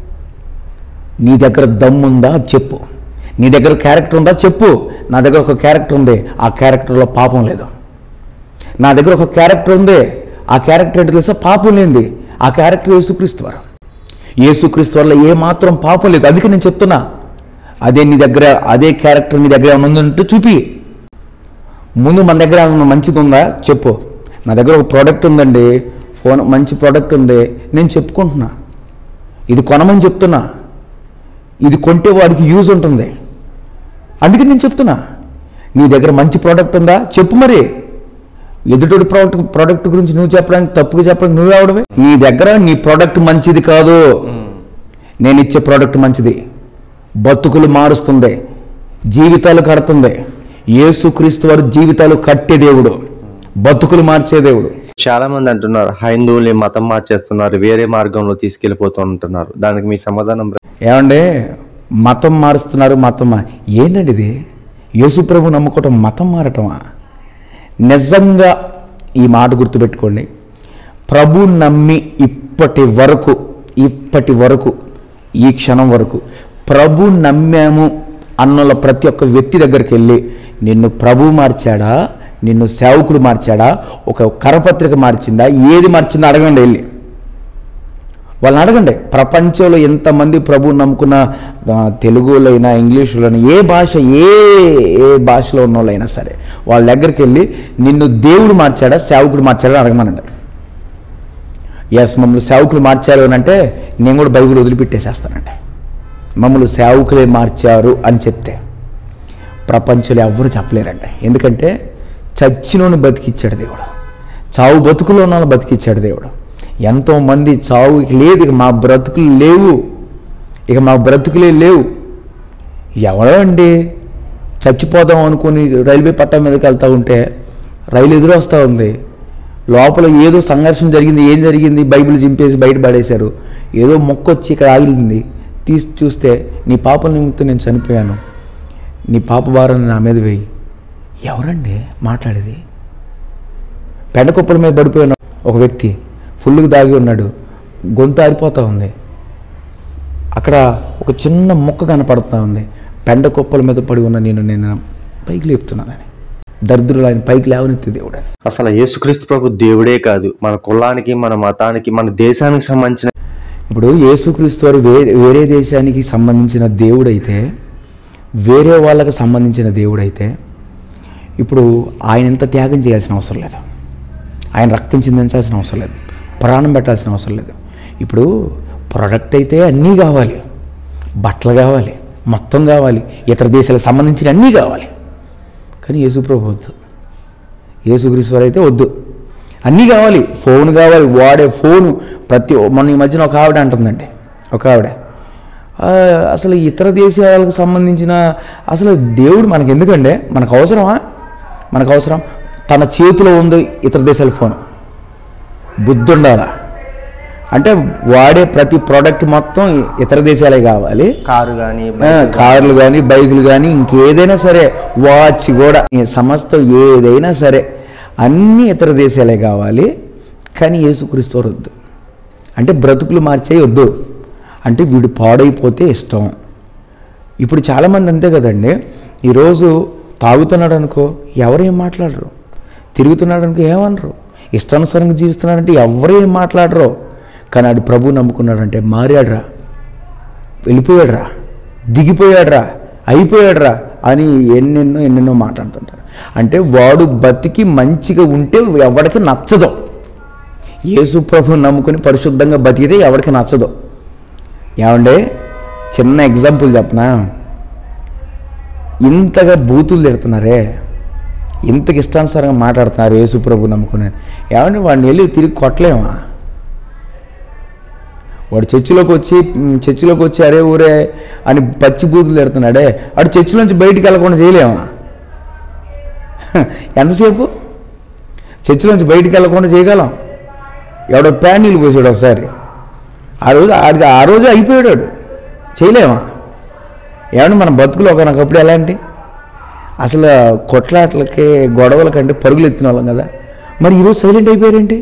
నీ దగ్గర దమ్ముందా చెప్పు, నీ దగ్గర క్యారెక్టర్ ఉందా చెప్పు. నా దగ్గర ఒక క్యారెక్టర్ ఉంది, ఆ క్యారెక్టర్లో పాపం లేదు. నా దగ్గర ఒక క్యారెక్టర్ ఉంది, ఆ క్యారెక్టర్ ఏంటో తెలుసా, పాపం లేనిది. ఆ క్యారెక్టర్ యేసుక్రీస్తు వారు. యేసుక్రీస్తు వారిలో ఏ మాత్రం పాపం లేదు. అందుకే నేను చెప్తున్నా, అదే నీ దగ్గర, అదే క్యారెక్టర్ నీ దగ్గర ఏమైనా ఉందంటే చూపి. ముందు మన దగ్గర ఏమైనా మంచిది ఉందా చెప్పు. నా దగ్గర ఒక ప్రోడక్ట్ ఉందండి, ఫోన్ మంచి ప్రోడక్ట్ ఉంది, నేను చెప్పుకుంటున్నా, ఇది కొనమని చెప్తున్నా, ఇది కొంటే వాడికి యూజ్ ఉంటుంది, అందుకే నేను చెప్తున్నా. నీ దగ్గర మంచి ప్రోడక్ట్ ఉందా చెప్పు. మరి ఎదుటి ప్రోడక్ట్ ప్రోడక్ట్ గురించి నువ్వు చెప్పడానికి, తప్పుగా చెప్పడానికి నువ్వే అవడమే. నీ దగ్గర నీ ప్రోడక్ట్ మంచిది కాదు, నేను ఇచ్చే ప్రోడక్ట్ మంచిది, బతుకులు మారుస్తుంది, జీవితాలు కడుతుంది. యేసుక్రీస్తు వారు జీవితాలు కట్టే దేవుడు, బతుకులు మార్చే దేవుడు. చాలా మంది అంటున్నారు హైందువుల్ని మతం మార్చేస్తున్నారు, వేరే మార్గంలో తీసుకెళ్ళిపోతూ ఉంటున్నారు. దానికి మీ సమాధానం? ఏమంటే మతం మారుస్తున్నారు, మతం మా ఏంటండి ఇది? యేసు ప్రభు నమ్ముకోవటం మతం మారటమా? నిజంగా ఈ మాట గుర్తుపెట్టుకోండి. ప్రభు నమ్మి ఇప్పటి వరకు ఇప్పటి వరకు ఈ క్షణం వరకు ప్రభు నమ్మాము అన్నుల ప్రతి ఒక్క వ్యక్తి దగ్గరికి వెళ్ళి, నిన్ను ప్రభు మార్చాడా, నిన్ను సేవకుడు మార్చాడా, ఒక కరపత్రిక మార్చిందా, ఏది మార్చిందా అడగండి. వెళ్ళి వాళ్ళని అడగండి. ప్రపంచంలో ఎంతమంది ప్రభు నమ్ముకున్న తెలుగులో అయినా, ఇంగ్లీషులో అయినా, ఏ భాష ఏ ఏ భాషలో ఉన్న వాళ్ళైనా సరే వాళ్ళ దగ్గరికి వెళ్ళి, నిన్ను దేవుడు మార్చాడా, సేవకుడు మార్చాడా అడగమనండి. ఎస్, మమ్మల్ని సేవకులు మార్చారు అని అంటే నేను కూడా బైబిల్ వదిలిపెట్టేసేస్తానండి. మమ్మల్ని సేవకులే మార్చారు అని చెప్తే ప్రపంచంలో ఎవ్వరూ చెప్పలేరండి. ఎందుకంటే చచ్చినోని బతికిచ్చాడు దేవుడు, చావు బతుకులో ఉన్న వాళ్ళు బతికిచ్చాడు దేవుడు. ఎంతోమంది చావు ఇక లేదు, ఇక మా బ్రతుకులు లేవు, ఇక మా బ్రతుకులే లేవు. ఎవరో అండి చచ్చిపోదాం అనుకుని రైల్వే పట్టా మీదకి వెళ్తూ ఉంటే రైలు ఎదురు వస్తూ ఉంది, లోపల ఏదో సంఘర్షణ జరిగింది. ఏం జరిగింది? బైబిల్ చింపేసి బయట పడేశారు. ఏదో మొక్క వచ్చి ఇక్కడ ఆగిలింది, తీసి చూస్తే నీ పాపల నిమిత్తం నేను చనిపోయాను, నీ పాప భారాన్ని నా మీద వేయి. ఎవరండి మాట్లాడేది? పెండకుప్పల మీద పడిపోయిన ఒక వ్యక్తి ఫుల్గా దాగి ఉన్నాడు, గొంతు ఆరిపోతూ ఉంది. అక్కడ ఒక చిన్న మొక్క కనపడుతూ ఉంది. పెండ కుప్పల మీద పడి ఉన్న నేను నేను పైకి లేపుతున్నానని, దరిద్రులు ఆయన పైకి లేవనెత్తి దేవుడు. అసలు యేసుక్రీస్తు ప్రభు దేవుడే కాదు, మన కులానికి, మన మతానికి, మన దేశానికి సంబంధించిన ఇప్పుడు యేసుక్రీస్తు వారు వేరే వేరే దేశానికి సంబంధించిన దేవుడైతే, వేరే వాళ్ళకి సంబంధించిన దేవుడైతే, ఇప్పుడు ఆయన ఎంత త్యాగం చేయాల్సిన అవసరం లేదు, ఆయన రక్తం చిందించాల్సిన అవసరం లేదు, ప్రాణం పెట్టాల్సిన అవసరం లేదు. ఇప్పుడు ప్రోడక్ట్ అయితే అన్నీ కావాలి, బట్టలు కావాలి, మొత్తం కావాలి, ఇతర దేశాలకు సంబంధించిన అన్నీ కావాలి. కానీ యేసుప్రభు వద్దు, యేసుక్రీస్తు వారు అయితే వద్దు, అన్నీ కావాలి. ఫోన్ కావాలి, వాడే ఫోను ప్రతి మొన్న ఈ మధ్యన ఒక ఆవిడ అంటుందండి, ఒక ఆవిడ అసలు ఇతర దేశాలకు సంబంధించిన అసలు దేవుడు మనకు ఎందుకంటే, మనకు అవసరమా? మనకు అవసరం తన చేతిలో ఉంది ఇతర దేశాల ఫోను, బుద్ధి ఉండాలా? అంటే వాడే ప్రతి ప్రోడక్ట్ మొత్తం ఇతర దేశాలే కావాలి. కారు కానీ కార్లు కానీ బైకులు కానీ ఇంకేదైనా సరే, వాచ్ కూడా, సమస్తం ఏదైనా సరే అన్నీ ఇతర దేశాలే కావాలి. కానీ యేసుక్రీస్తు వారు వద్దు. అంటే బ్రతుకులు మార్చేయి వద్దు, అంటే వీడు పాడైపోతే ఇష్టం. ఇప్పుడు చాలామంది అంతే కదండి, ఈరోజు తాగుతున్నాడు అనుకో ఎవరేం మాట్లాడరు, తిరుగుతున్నాడు అనుకో ఏమనరు, ఇష్టానుసారంగా జీవిస్తున్నాడంటే ఎవరు ఏం మాట్లాడరు. కానీ ఆడు ప్రభు నమ్ముకున్నాడంటే మారాడ్రా, వెళ్ళిపోయాడ్రా, దిగిపోయాడ్రా, అయిపోయాడ్రా అని ఎన్నెన్నో ఎన్నెన్నో మాట్లాడుతుంటారు. అంటే వాడు బతికి మంచిగా ఉంటే ఎవరికి నచ్చదు. యేసు ప్రభుని నమ్ముకుని పరిశుద్ధంగా బతికితే ఎవరికి నచ్చదు. ఏమంటే చిన్న ఎగ్జాంపుల్ చెప్పనా, ఇంతగా బూతులు తిడుతున్నారే, ఇంతకి ఇష్టానుసారంగా మాట్లాడుతున్నారు యేసు ప్రభు నమ్ముకుని, ఏమంటే వాడిని వెళ్ళి తిరిగి కొట్టలేమా? వాడు చర్చిలోకి వచ్చి చర్చిలోకి వచ్చి అరే ఊరే అని పచ్చి బూతులు తిడుతున్నాడే, వాడు చర్చిలోంచి బయటికి వెళ్ళకుండా చేయలేమా? ఎంతసేపు చర్చిలోంచి బయటికి వెళ్ళకుండా చేయగలం? ఎవడో ప్యానీలు పోసాడు ఒకసారి, ఆ రోజు ఆడికి ఆ రోజు అయిపోయాడు, చేయలేమా? ఏమన్నా మన బతుకులు ఒకనొకప్పుడు ఎలాంటి అసలు కొట్లాట్లకి గొడవల కంటే పరుగులు ఎత్తిన వాళ్ళం కదా, మరి ఈరోజు సైలెంట్ అయిపోయారేంటి?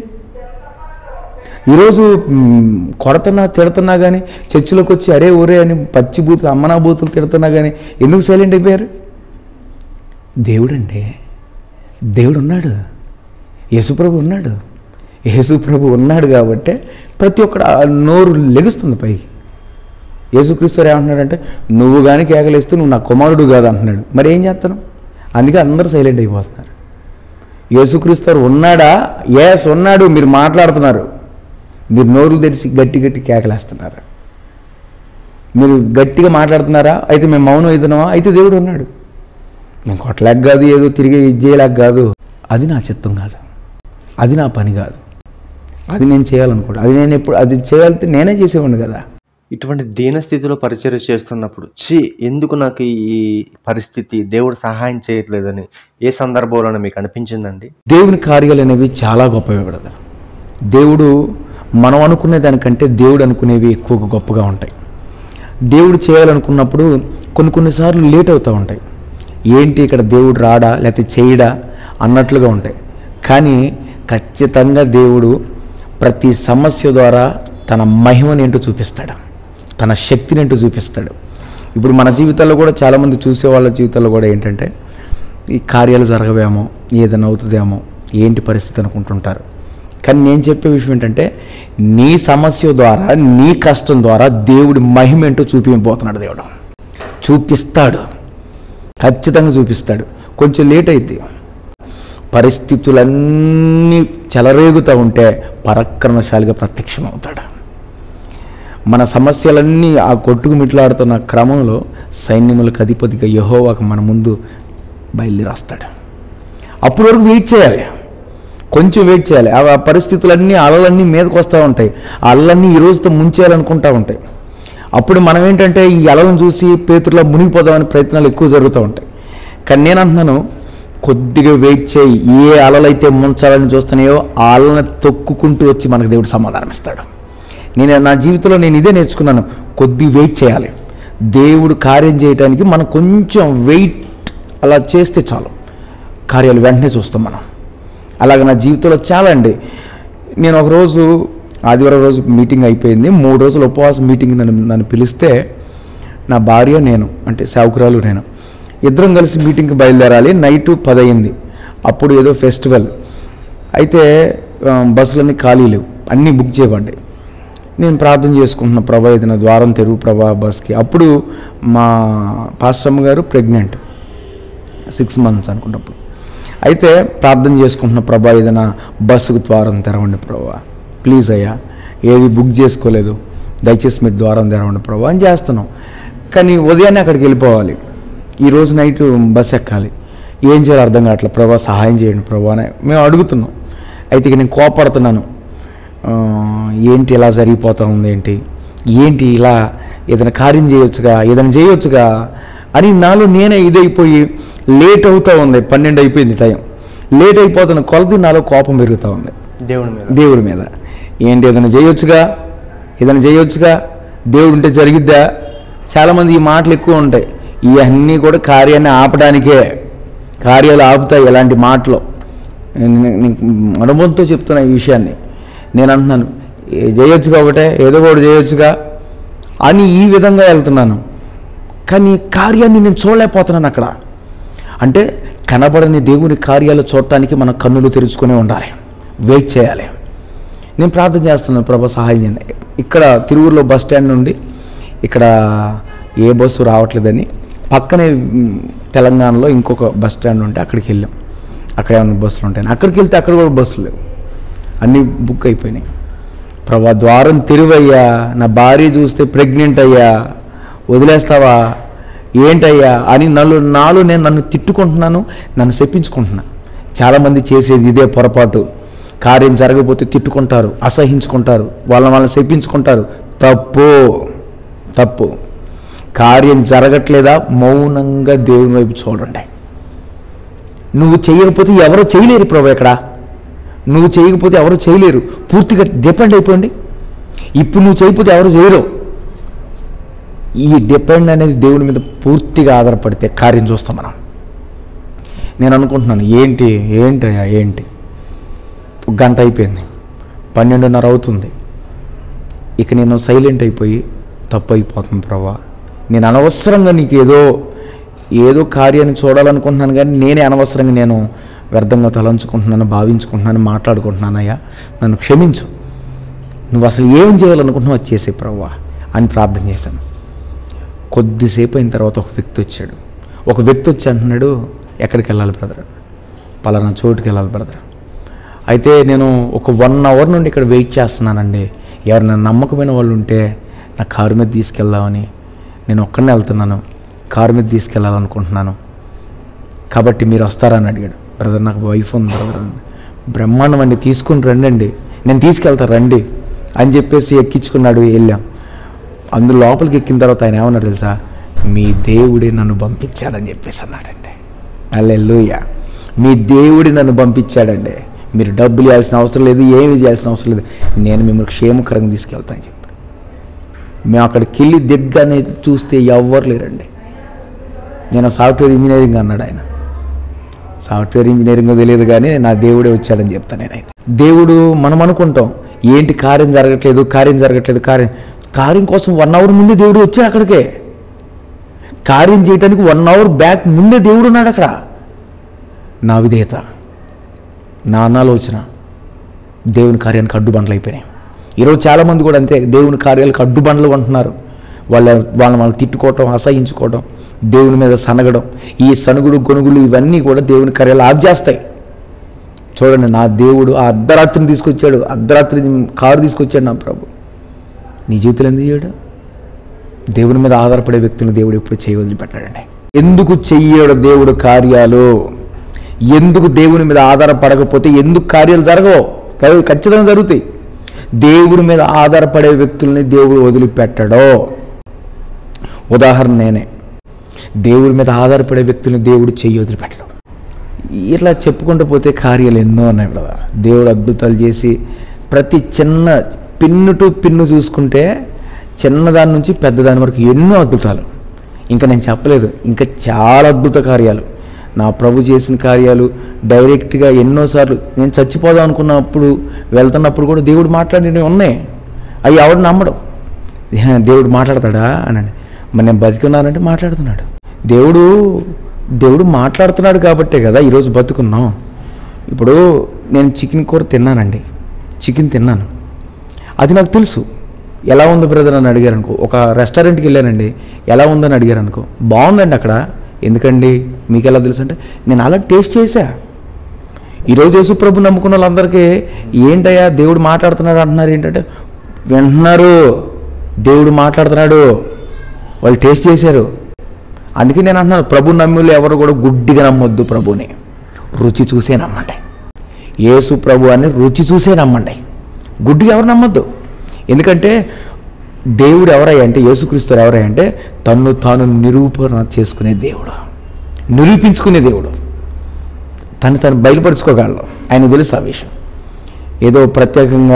ఈరోజు కొడుతున్నా తిడుతున్నా కానీ చర్చిలోకి వచ్చి అరే ఊరే అని పచ్చి బూతులు అమ్మనా బూతులు తిడుతున్నా కానీ ఎందుకు సైలెంట్ అయిపోయారు? దేవుడండి, దేవుడు ఉన్నాడు, యేసుప్రభు ఉన్నాడు, యేసుప్రభు ఉన్నాడు కాబట్టి ప్రతి ఒక్కడు నోరు లెగుస్తుంది పైకి. యేసుక్రీస్తు ఏమంటున్నాడంటే నువ్వు కానీ కేకలేస్తూ నువ్వు నా కుమారుడు కాదు అంటున్నాడు. మరి ఏం చేస్తాను? అందుకే అందరూ సైలెంట్ అయిపోతున్నారు. యేసుక్రీస్తు ఉన్నాడా? ఎస్ ఉన్నాడు, మీరు మాట్లాడుతున్నారు, మీరు నోరులు తెరిచి గట్టి గట్టి కేకలేస్తున్నారు, మీరు గట్టిగా మాట్లాడుతున్నారా? అయితే మేము మౌనం అవుతున్నామా? అయితే దేవుడు ఉన్నాడు. మేము కొట్టలేక కాదు, ఏదో తిరిగి ఇది చేయలేక కాదు, అది నా చిత్తం కాదు, అది నా పని కాదు, అది నేను చేయాలనుకోండి, అది నేను ఎప్పుడు అది చేయాలంటే నేనే చేసేవాడిని కదా. ఇటువంటి దీనస్థితిలో పరిచర్య చేస్తున్నప్పుడు చి ఎందుకు నాకు ఈ పరిస్థితి, దేవుడు సహాయం చేయట్లేదని ఏ సందర్భంలో మీకు అనిపించిందండి? దేవుని కార్యాలు అనేవి చాలా గొప్పవి కదా. దేవుడు మనం అనుకునే దానికంటే దేవుడు అనుకునేవి ఎక్కువగా గొప్పగా ఉంటాయి. దేవుడు చేయాలనుకున్నప్పుడు కొన్ని కొన్నిసార్లు లేట్ అవుతూ ఉంటాయి. ఏంటి ఇక్కడ దేవుడు రాడా లేకపోతే చేయడా అన్నట్లుగా ఉంటాయి. కానీ ఖచ్చితంగా దేవుడు ప్రతి సమస్య ద్వారా తన మహిమని ఏంటో చూపిస్తాడు, తన శక్తిని ఏంటో చూపిస్తాడు. ఇప్పుడు మన జీవితాల్లో కూడా చాలామంది చూసే వాళ్ళ జీవితాల్లో కూడా ఏంటంటే ఈ కార్యాలు జరగవేమో, ఏదైనా అవుతుందేమో, ఏంటి పరిస్థితి అనుకుంటుంటారు. కానీ నేను చెప్పే విషయం ఏంటంటే నీ సమస్య ద్వారా, నీ కష్టం ద్వారా దేవుడి మహిమ ఏంటో చూపించబోతున్నాడు. దేవుడు చూపిస్తాడు, ఖచ్చితంగా చూపిస్తాడు. కొంచెం లేట్ అయితే పరిస్థితులన్నీ చెలరేగుతూ ఉంటే పరాక్రమశాలిగా ప్రత్యక్షమవుతాడు. మన సమస్యలన్నీ ఆ కొట్టుకు మిట్లాడుతున్న క్రమంలో సైన్యములకు అధిపతిగా యెహోవాకు మన ముందు బయలుదేరి వస్తాడు. అప్పటి వరకు వెయిట్ చేయాలి. కొంచెం వెయిట్ చేయాలి. ఆ పరిస్థితులన్నీ అలలన్నీ మీదకి వస్తూ ఉంటాయి. ఆ అలలన్నీ ఈ రోజుతో ముంచేయాలనుకుంటూ ఉంటాయి. అప్పుడు మనం ఏంటంటే ఈ అలలను చూసి పేతురులో మునిగిపోదామని ప్రయత్నాలు ఎక్కువ జరుగుతూ ఉంటాయి. కానీ నేను అంటున్నాను, కొద్దిగా వెయిట్ చేయి. ఏ అలలైతే ముంచాలని చూస్తున్నాయో ఆ అలలను తొక్కుకుంటూ వచ్చి మనకు దేవుడు సమాధానం ఇస్తాడు. నేను నా జీవితంలో నేను ఇదే నేర్చుకున్నాను, కొద్ది వెయిట్ చేయాలి. దేవుడు కార్యం చేయడానికి మనం కొంచెం వెయిట్ అలా చేస్తే చాలు, కార్యాలు వెంటనే చూస్తాం మనం. అలాగే నా జీవితంలో చాలా అండి. నేను ఒకరోజు ఆదివారం రోజు మీటింగ్ అయిపోయింది, మూడు రోజులు ఉపవాస మీటింగ్ నన్ను నన్ను పిలిస్తే నా భార్య నేను, అంటే సేవకురాలు నేను, ఇద్దరం కలిసి మీటింగ్కి బయలుదేరాలి. నైట్ పది అయింది. అప్పుడు ఏదో ఫెస్టివల్ అయితే బస్సులన్నీ ఖాళీ లేవు, అన్నీ బుక్ చేయబడ్డాయి. నేను ప్రార్థన చేసుకుంటున్నా, ప్రభా ఏదైనా ద్వారం తెరువు ప్రభా బస్కి. అప్పుడు మా పాస్టమ్మ గారు ప్రెగ్నెంట్, సిక్స్ మంత్స్ అనుకుంటప్పుడు. అయితే ప్రార్థన చేసుకుంటున్న, ప్రభా ఏదైనా బస్సుకు ద్వారం తెరవండి ప్రభా, ప్లీజ్ అయ్యా, ఏది బుక్ చేసుకోలేదు, దయచేసి మీరు ద్వారం తెరవండి ప్రభా అని చేస్తున్నాం. కానీ ఉదయాన్నే అక్కడికి వెళ్ళిపోవాలి, ఈరోజు నైట్ బస్సు ఎక్కాలి. ఏం చేయాలో అర్థం కావట్లేదు. ప్రభా సహాయం చేయండి ప్రభా అని మేము అడుగుతున్నాం. అయితే ఇక నేను కోపడుతున్నాను, ఏంటి ఇలా జరిగిపోతూ ఉంది, ఏంటి ఏంటి ఇలా ఏదైనా కార్యం చేయొచ్చుగా, ఏదైనా చేయొచ్చుగా అని నాలో నేనే ఇదైపోయి లేట్ అవుతూ ఉంది. పన్నెండు అయిపోయింది టైం, లేట్ అయిపోతున్న కొలది నాలో కోపం పెరుగుతూ ఉంది దేవుడి మీద దేవుడి మీద ఏంటి ఏదైనా చేయొచ్చుగా, ఏదైనా చేయొచ్చుగా, దేవుడు ఉంటే జరిగిద్దా. చాలామంది ఈ మాటలు ఎక్కువ ఉంటాయి. ఇవన్నీ కూడా కార్యాన్ని ఆపడానికే, కార్యాలు ఆపుతాయి ఇలాంటి మాటలు. అనుభవంతో చెప్తున్నా ఈ విషయాన్ని. నేను అంటున్నాను, చేయొచ్చుగా, ఒకటే ఏదో ఒకటి చేయొచ్చుగా అని ఈ విధంగా వెళ్తున్నాను. కానీ కార్యాన్ని నేను చూడలేకపోతున్నాను అక్కడ. అంటే కనబడని దేవుని కార్యాలు చూడటానికి మన కన్నులు తెరుచుకునే ఉండాలి, వెయిట్ చేయాలి. నేను ప్రార్థన చేస్తున్నాను, ప్రభా సహాయం చేయండి. ఇక్కడ తిరువురులో బస్ స్టాండ్ నుండి ఇక్కడ ఏ బస్సు రావట్లేదని పక్కనే తెలంగాణలో ఇంకొక బస్ స్టాండ్ ఉంటే అక్కడికి వెళ్ళాం. అక్కడ ఏమైనా బస్సులు ఉంటాయి, అక్కడికి వెళ్తే అక్కడ కూడా బస్సులు లేవు, అన్నీ బుక్ అయిపోయినాయి. ప్రభా ద్వారం తెరువయ్యా, నా భార్య చూస్తే ప్రెగ్నెంట్ అయ్యా, వదిలేస్తావా ఏంటయ్యా అని నన్ను నాలో నేను నన్ను తిట్టుకుంటున్నాను, నన్ను చెప్పించుకుంటున్నా. చాలామంది చేసేది ఇదే పొరపాటు. కార్యం జరగకపోతే తిట్టుకుంటారు, అసహించుకుంటారు, వాళ్ళని వాళ్ళని చెప్పించుకుంటారు. తప్పు తప్పు. కార్యం జరగట్లేదా, మౌనంగా దేవుని వైపు చూడండి. నువ్వు చేయకపోతే ఎవరో చేయలేరు ప్రభు. ఇక్కడ నువ్వు చేయకపోతే ఎవరు చేయలేరు, పూర్తిగా డిపెండ్ అయిపోండి. ఇప్పుడు నువ్వు చేయకపోతే ఎవరు చేయరు. ఈ డిపెండ్ అనేది దేవుని మీద పూర్తిగా ఆధారపడితే కార్యం చూస్తాం మనం. నేను అనుకుంటున్నాను, ఏంటి ఏంటయ్యా ఏంటి, గంట అయిపోయింది, పన్నెండున్నర అవుతుంది. ఇక నేను సైలెంట్ అయిపోయి తప్పు అయిపోతుంది ప్రభా, నేను అనవసరంగా నీకు ఏదో ఏదో కార్యాన్ని చూడాలనుకుంటున్నాను, కానీ నేనే అనవసరంగా నేను వ్యర్థంగా తలంచుకుంటున్నాను, భావించుకుంటున్నాను, మాట్లాడుకుంటున్నానయ్యా, నన్ను క్షమించు. నువ్వు అసలు ఏం చేయాలనుకుంటున్నావు అది చేసే ప్రభా అని ప్రార్థన చేశాను. కొద్దిసేపు అయిన తర్వాత ఒక వ్యక్తి వచ్చాడు. ఒక వ్యక్తి వచ్చి అంటున్నాడు, ఎక్కడికి వెళ్ళాలి బ్రదర్, పలానా చోటుకి వెళ్ళాలి బ్రదర్. అయితే నేను ఒక వన్ అవర్ నుండి ఇక్కడ వెయిట్ చేస్తున్నానండి, ఎవరైనా నమ్మకమైన వాళ్ళు ఉంటే నా కారు మీద తీసుకెళ్దామని, నేను ఒక్కడనే వెళ్తున్నాను, కారు మీద తీసుకెళ్ళాలనుకుంటున్నాను, కాబట్టి మీరు వస్తారని అడిగాడు. బ్రదర్ నాకు వైఫ్ ఉంది బ్రదర్, బ్రహ్మాండం అండి, తీసుకుని రండి అండి, నేను తీసుకెళ్తా రండి అని చెప్పేసి ఎక్కించుకున్నాడు. వెళ్ళాం. అందులో లోపలికి ఎక్కిన తర్వాత ఆయన ఏమన్నాడు తెలుసా, మీ దేవుడే నన్ను పంపించాడని చెప్పేసి అన్నాడండి. హల్లెలూయా, మీ దేవుడి నన్ను పంపించాడండి, మీరు డబ్బులు ఇవ్వాల్సిన అవసరం లేదు, ఏమి చేయాల్సిన అవసరం లేదు, నేను మిమ్మల్ని క్షేమకరంగా తీసుకెళ్తానని చెప్పి. మేము అక్కడికి వెళ్ళి దిగ్గానే చూస్తే ఎవ్వరు లేరండి. నేను సాఫ్ట్వేర్ ఇంజనీరింగ్ అన్నాడు ఆయన. సాఫ్ట్వేర్ ఇంజనీరింగ్ తెలియదు కానీ నా దేవుడే వచ్చాడని చెప్తాను నేనైతే. దేవుడు మనం అనుకుంటాం ఏంటి కార్యం జరగట్లేదు కార్యం జరగట్లేదు కార్యం కార్యం కోసం వన్ అవర్ ముందే దేవుడు వచ్చాడు అక్కడికే. కార్యం చేయడానికి వన్ అవర్ బ్యాక్ ముందే దేవుడు ఉన్నాడు అక్కడ. నా విధేయత, నా అనాలోచన దేవుని కార్యానికి అడ్డుబండలు అయిపోయినాయి. ఈరోజు చాలామంది కూడా అంతే, దేవుని కార్యాలకు అడ్డుబండలు అంటున్నారు. వాళ్ళ వాళ్ళని వాళ్ళు తిట్టుకోవటం, అసహించుకోవటం, దేవుని మీద సనగడం, ఈ సనుగుడు గొనుగులు ఇవన్నీ కూడా దేవుని కార్యాలు ఆఫ్ చేస్తాయి. చూడండి, నా దేవుడు ఆ అర్ధరాత్రిని తీసుకొచ్చాడు, అర్ధరాత్రి కారు తీసుకొచ్చాడు నా ప్రభు. నీ జీవితంలో ఎందుకు చేయడు? దేవుని మీద ఆధారపడే వ్యక్తులను దేవుడు ఎప్పుడు చేయి వదిలిపెట్టాడండి. ఎందుకు చెయ్యడు దేవుడు కార్యాలు? ఎందుకు దేవుని మీద ఆధారపడకపోతే ఎందుకు కార్యాలు జరగవు? ఖచ్చితంగా జరుగుతాయి. దేవుడి మీద ఆధారపడే వ్యక్తుల్ని దేవుడు వదిలిపెట్టడో. ఉదాహరణ నేనే. దేవుడి మీద ఆధారపడే వ్యక్తుల్ని దేవుడు చెయ్యి వదిలిపెట్టడం. ఇట్లా చెప్పుకుంటూ పోతే కార్యాలు ఎన్నో ఉన్నాయి కదా. దేవుడు అద్భుతాలు చేసి ప్రతి చిన్న పిన్ను టు పిన్ను చూసుకుంటే చిన్నదాని నుంచి పెద్దదాని వరకు ఎన్నో అద్భుతాలు. ఇంకా నేను చెప్పలేదు, ఇంకా చాలా అద్భుత కార్యాలు నా ప్రభు చేసిన కార్యాలు. డైరెక్ట్గా ఎన్నోసార్లు నేను చచ్చిపోదాం అనుకున్నప్పుడు వెళ్తున్నప్పుడు కూడా దేవుడు మాట్లాడినవి ఉన్నాయి. అవి ఎవడు నమ్మడం. దేవుడు మాట్లాడతాడా అనండి. మరి నేను బతికున్నానంటే మాట్లాడుతున్నాడు దేవుడు. దేవుడు మాట్లాడుతున్నాడు కాబట్టే కదా ఈరోజు బతుకున్నాం. ఇప్పుడు నేను చికెన్ కూర తిన్నానండి, చికెన్ తిన్నాను, అది నాకు తెలుసు. ఎలా ఉంది బ్రదర్ అని అడిగారు అనుకో. ఒక రెస్టారెంట్కి వెళ్ళానండి, ఎలా ఉందని అడిగారు అనుకో. బాగుందండి అక్కడ. ఎందుకండి మీకు ఎలా తెలుసు అంటే నేను అలా టేస్ట్ చేశా. ఈరోజు యేసుప్రభు నమ్ముకున్న వాళ్ళందరికీ ఏంటయ్యా దేవుడు మాట్లాడుతున్నాడు అంటున్నారు ఏంటంటే వింటున్నారు, దేవుడు మాట్లాడుతున్నాడు, వాళ్ళు టేస్ట్ చేశారు. అందుకే నేను అంటున్నాను, ప్రభు నమ్ములు ఎవరు కూడా గుడ్డిగా నమ్మొద్దు. ప్రభుని రుచి చూసే నమ్మండి. యేసు ప్రభు అని రుచి చూసే నమ్మండి, గుడ్డిగా ఎవరు నమ్మొద్దు. ఎందుకంటే దేవుడు ఎవరయ్యా అంటే, యేసుక్రీస్తు ఎవరయ్యా అంటే తన్ను తాను నిరూపణ చేసుకునే దేవుడు, నిరూపించుకునే దేవుడు. తను తను బయలుపరుచుకోగలడు. ఆయన తెలుసు ఆ విషయం. ఏదో ప్రత్యేకంగా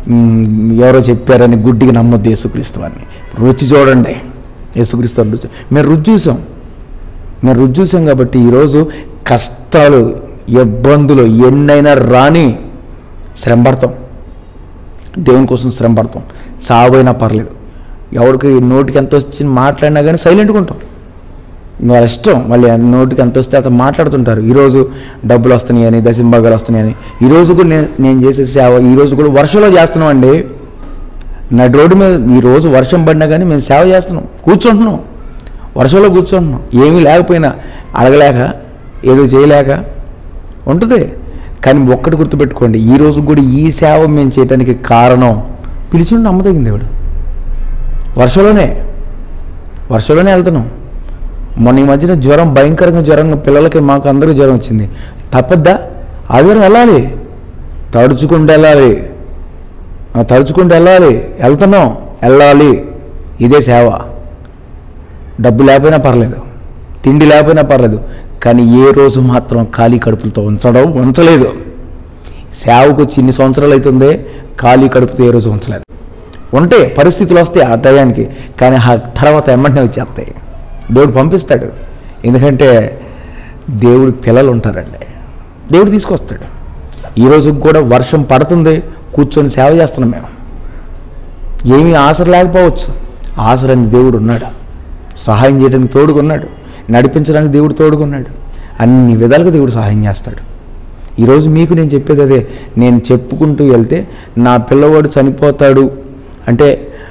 ఎవరో చెప్పారని గుడ్డిగా నమ్మొద్దు యేసుక్రీస్తు వారిని. రుచి చూడండి. యేసుక్రీస్తు రుచి మేము రుచి చూసాం మేము రుచి చూసాం కాబట్టి ఈరోజు కష్టాలు ఇబ్బందులు ఎన్నైనా రాని శ్రమ పడతాం. దేవుని కోసం శ్రమ పడతాం. చావైనా పర్లేదు. ఎవరికి నోటికి ఎంత వచ్చి మాట్లాడినా కానీ సైలెంట్గా ఉంటాం. వాళ్ళ ఇష్టం. మళ్ళీ నోటికి ఎంత వస్తే అతను మాట్లాడుతుంటారు. ఈరోజు డబ్బులు వస్తున్నాయని, దశంభాగాలు వస్తున్నాయని. ఈరోజు కూడా నేను నేను చేసే సేవ ఈరోజు కూడా వర్షంలో చేస్తున్నాం అండి. నడి రోడ్డు మీద ఈరోజు వర్షం పడినా కానీ మేము సేవ చేస్తున్నాం, కూర్చుంటున్నాం, వర్షంలో కూర్చుంటున్నాం. ఏమీ లేకపోయినా అడగలేక ఏదో చేయలేక ఉంటుంది. కానీ ఒక్కటి గుర్తుపెట్టుకోండి, ఈరోజు కూడా ఈ సేవ మేము చేయడానికి కారణం పిలిచి నమ్మదగింది దేవుడు. వర్షంలోనే వర్షంలోనే వెళ్తున్నాం. మొన్న ఈ మధ్యన జ్వరం, భయంకరంగా జ్వరంగా పిల్లలకి మాకు అందరికీ జ్వరం వచ్చింది. తప్పద్దా? ఆదివారం వెళ్ళాలి, తడుచుకుంటూ వెళ్ళాలి, తడుచుకుంటూ వెళ్ళాలి. వెళ్తున్నాం, వెళ్ళాలి. ఇదే సేవ. డబ్బు లేకపోయినా పర్లేదు, తిండి లేకపోయినా పర్లేదు, కానీ ఏ రోజు మాత్రం ఖాళీ కడుపులతో ఉంచడం ఉంచలేదు. సేవకు వచ్చి ఇన్ని సంవత్సరాలు అవుతుంది, ఖాళీ కడుపుతో ఏ రోజు ఉంచలేదు. ఉంటే పరిస్థితులు వస్తాయి ఆ టయానికి, కానీ ఆ తర్వాత ఎమ్మటనే వచ్చేస్తాయి. దేవుడు పంపిస్తాడు. ఎందుకంటే దేవుడి పిల్లలు ఉంటారండి, దేవుడు తీసుకొస్తాడు. ఈరోజు కూడా వర్షం పడుతుంది, కూర్చొని సేవ చేస్తున్నాం మేము. ఏమీ ఆసర లేకపోవచ్చు, ఆసరని దేవుడు ఉన్నాడు. సహాయం చేయడానికి తోడుకున్నాడు, నడిపించడానికి దేవుడు తోడుకున్నాడు. అన్ని విధాలుగా దేవుడు సహాయం చేస్తాడు. ఈరోజు మీకు నేను చెప్పేది అదే. నేను చెప్పుకుంటూ వెళ్తే నా పిల్లవాడు చనిపోతాడు అంటే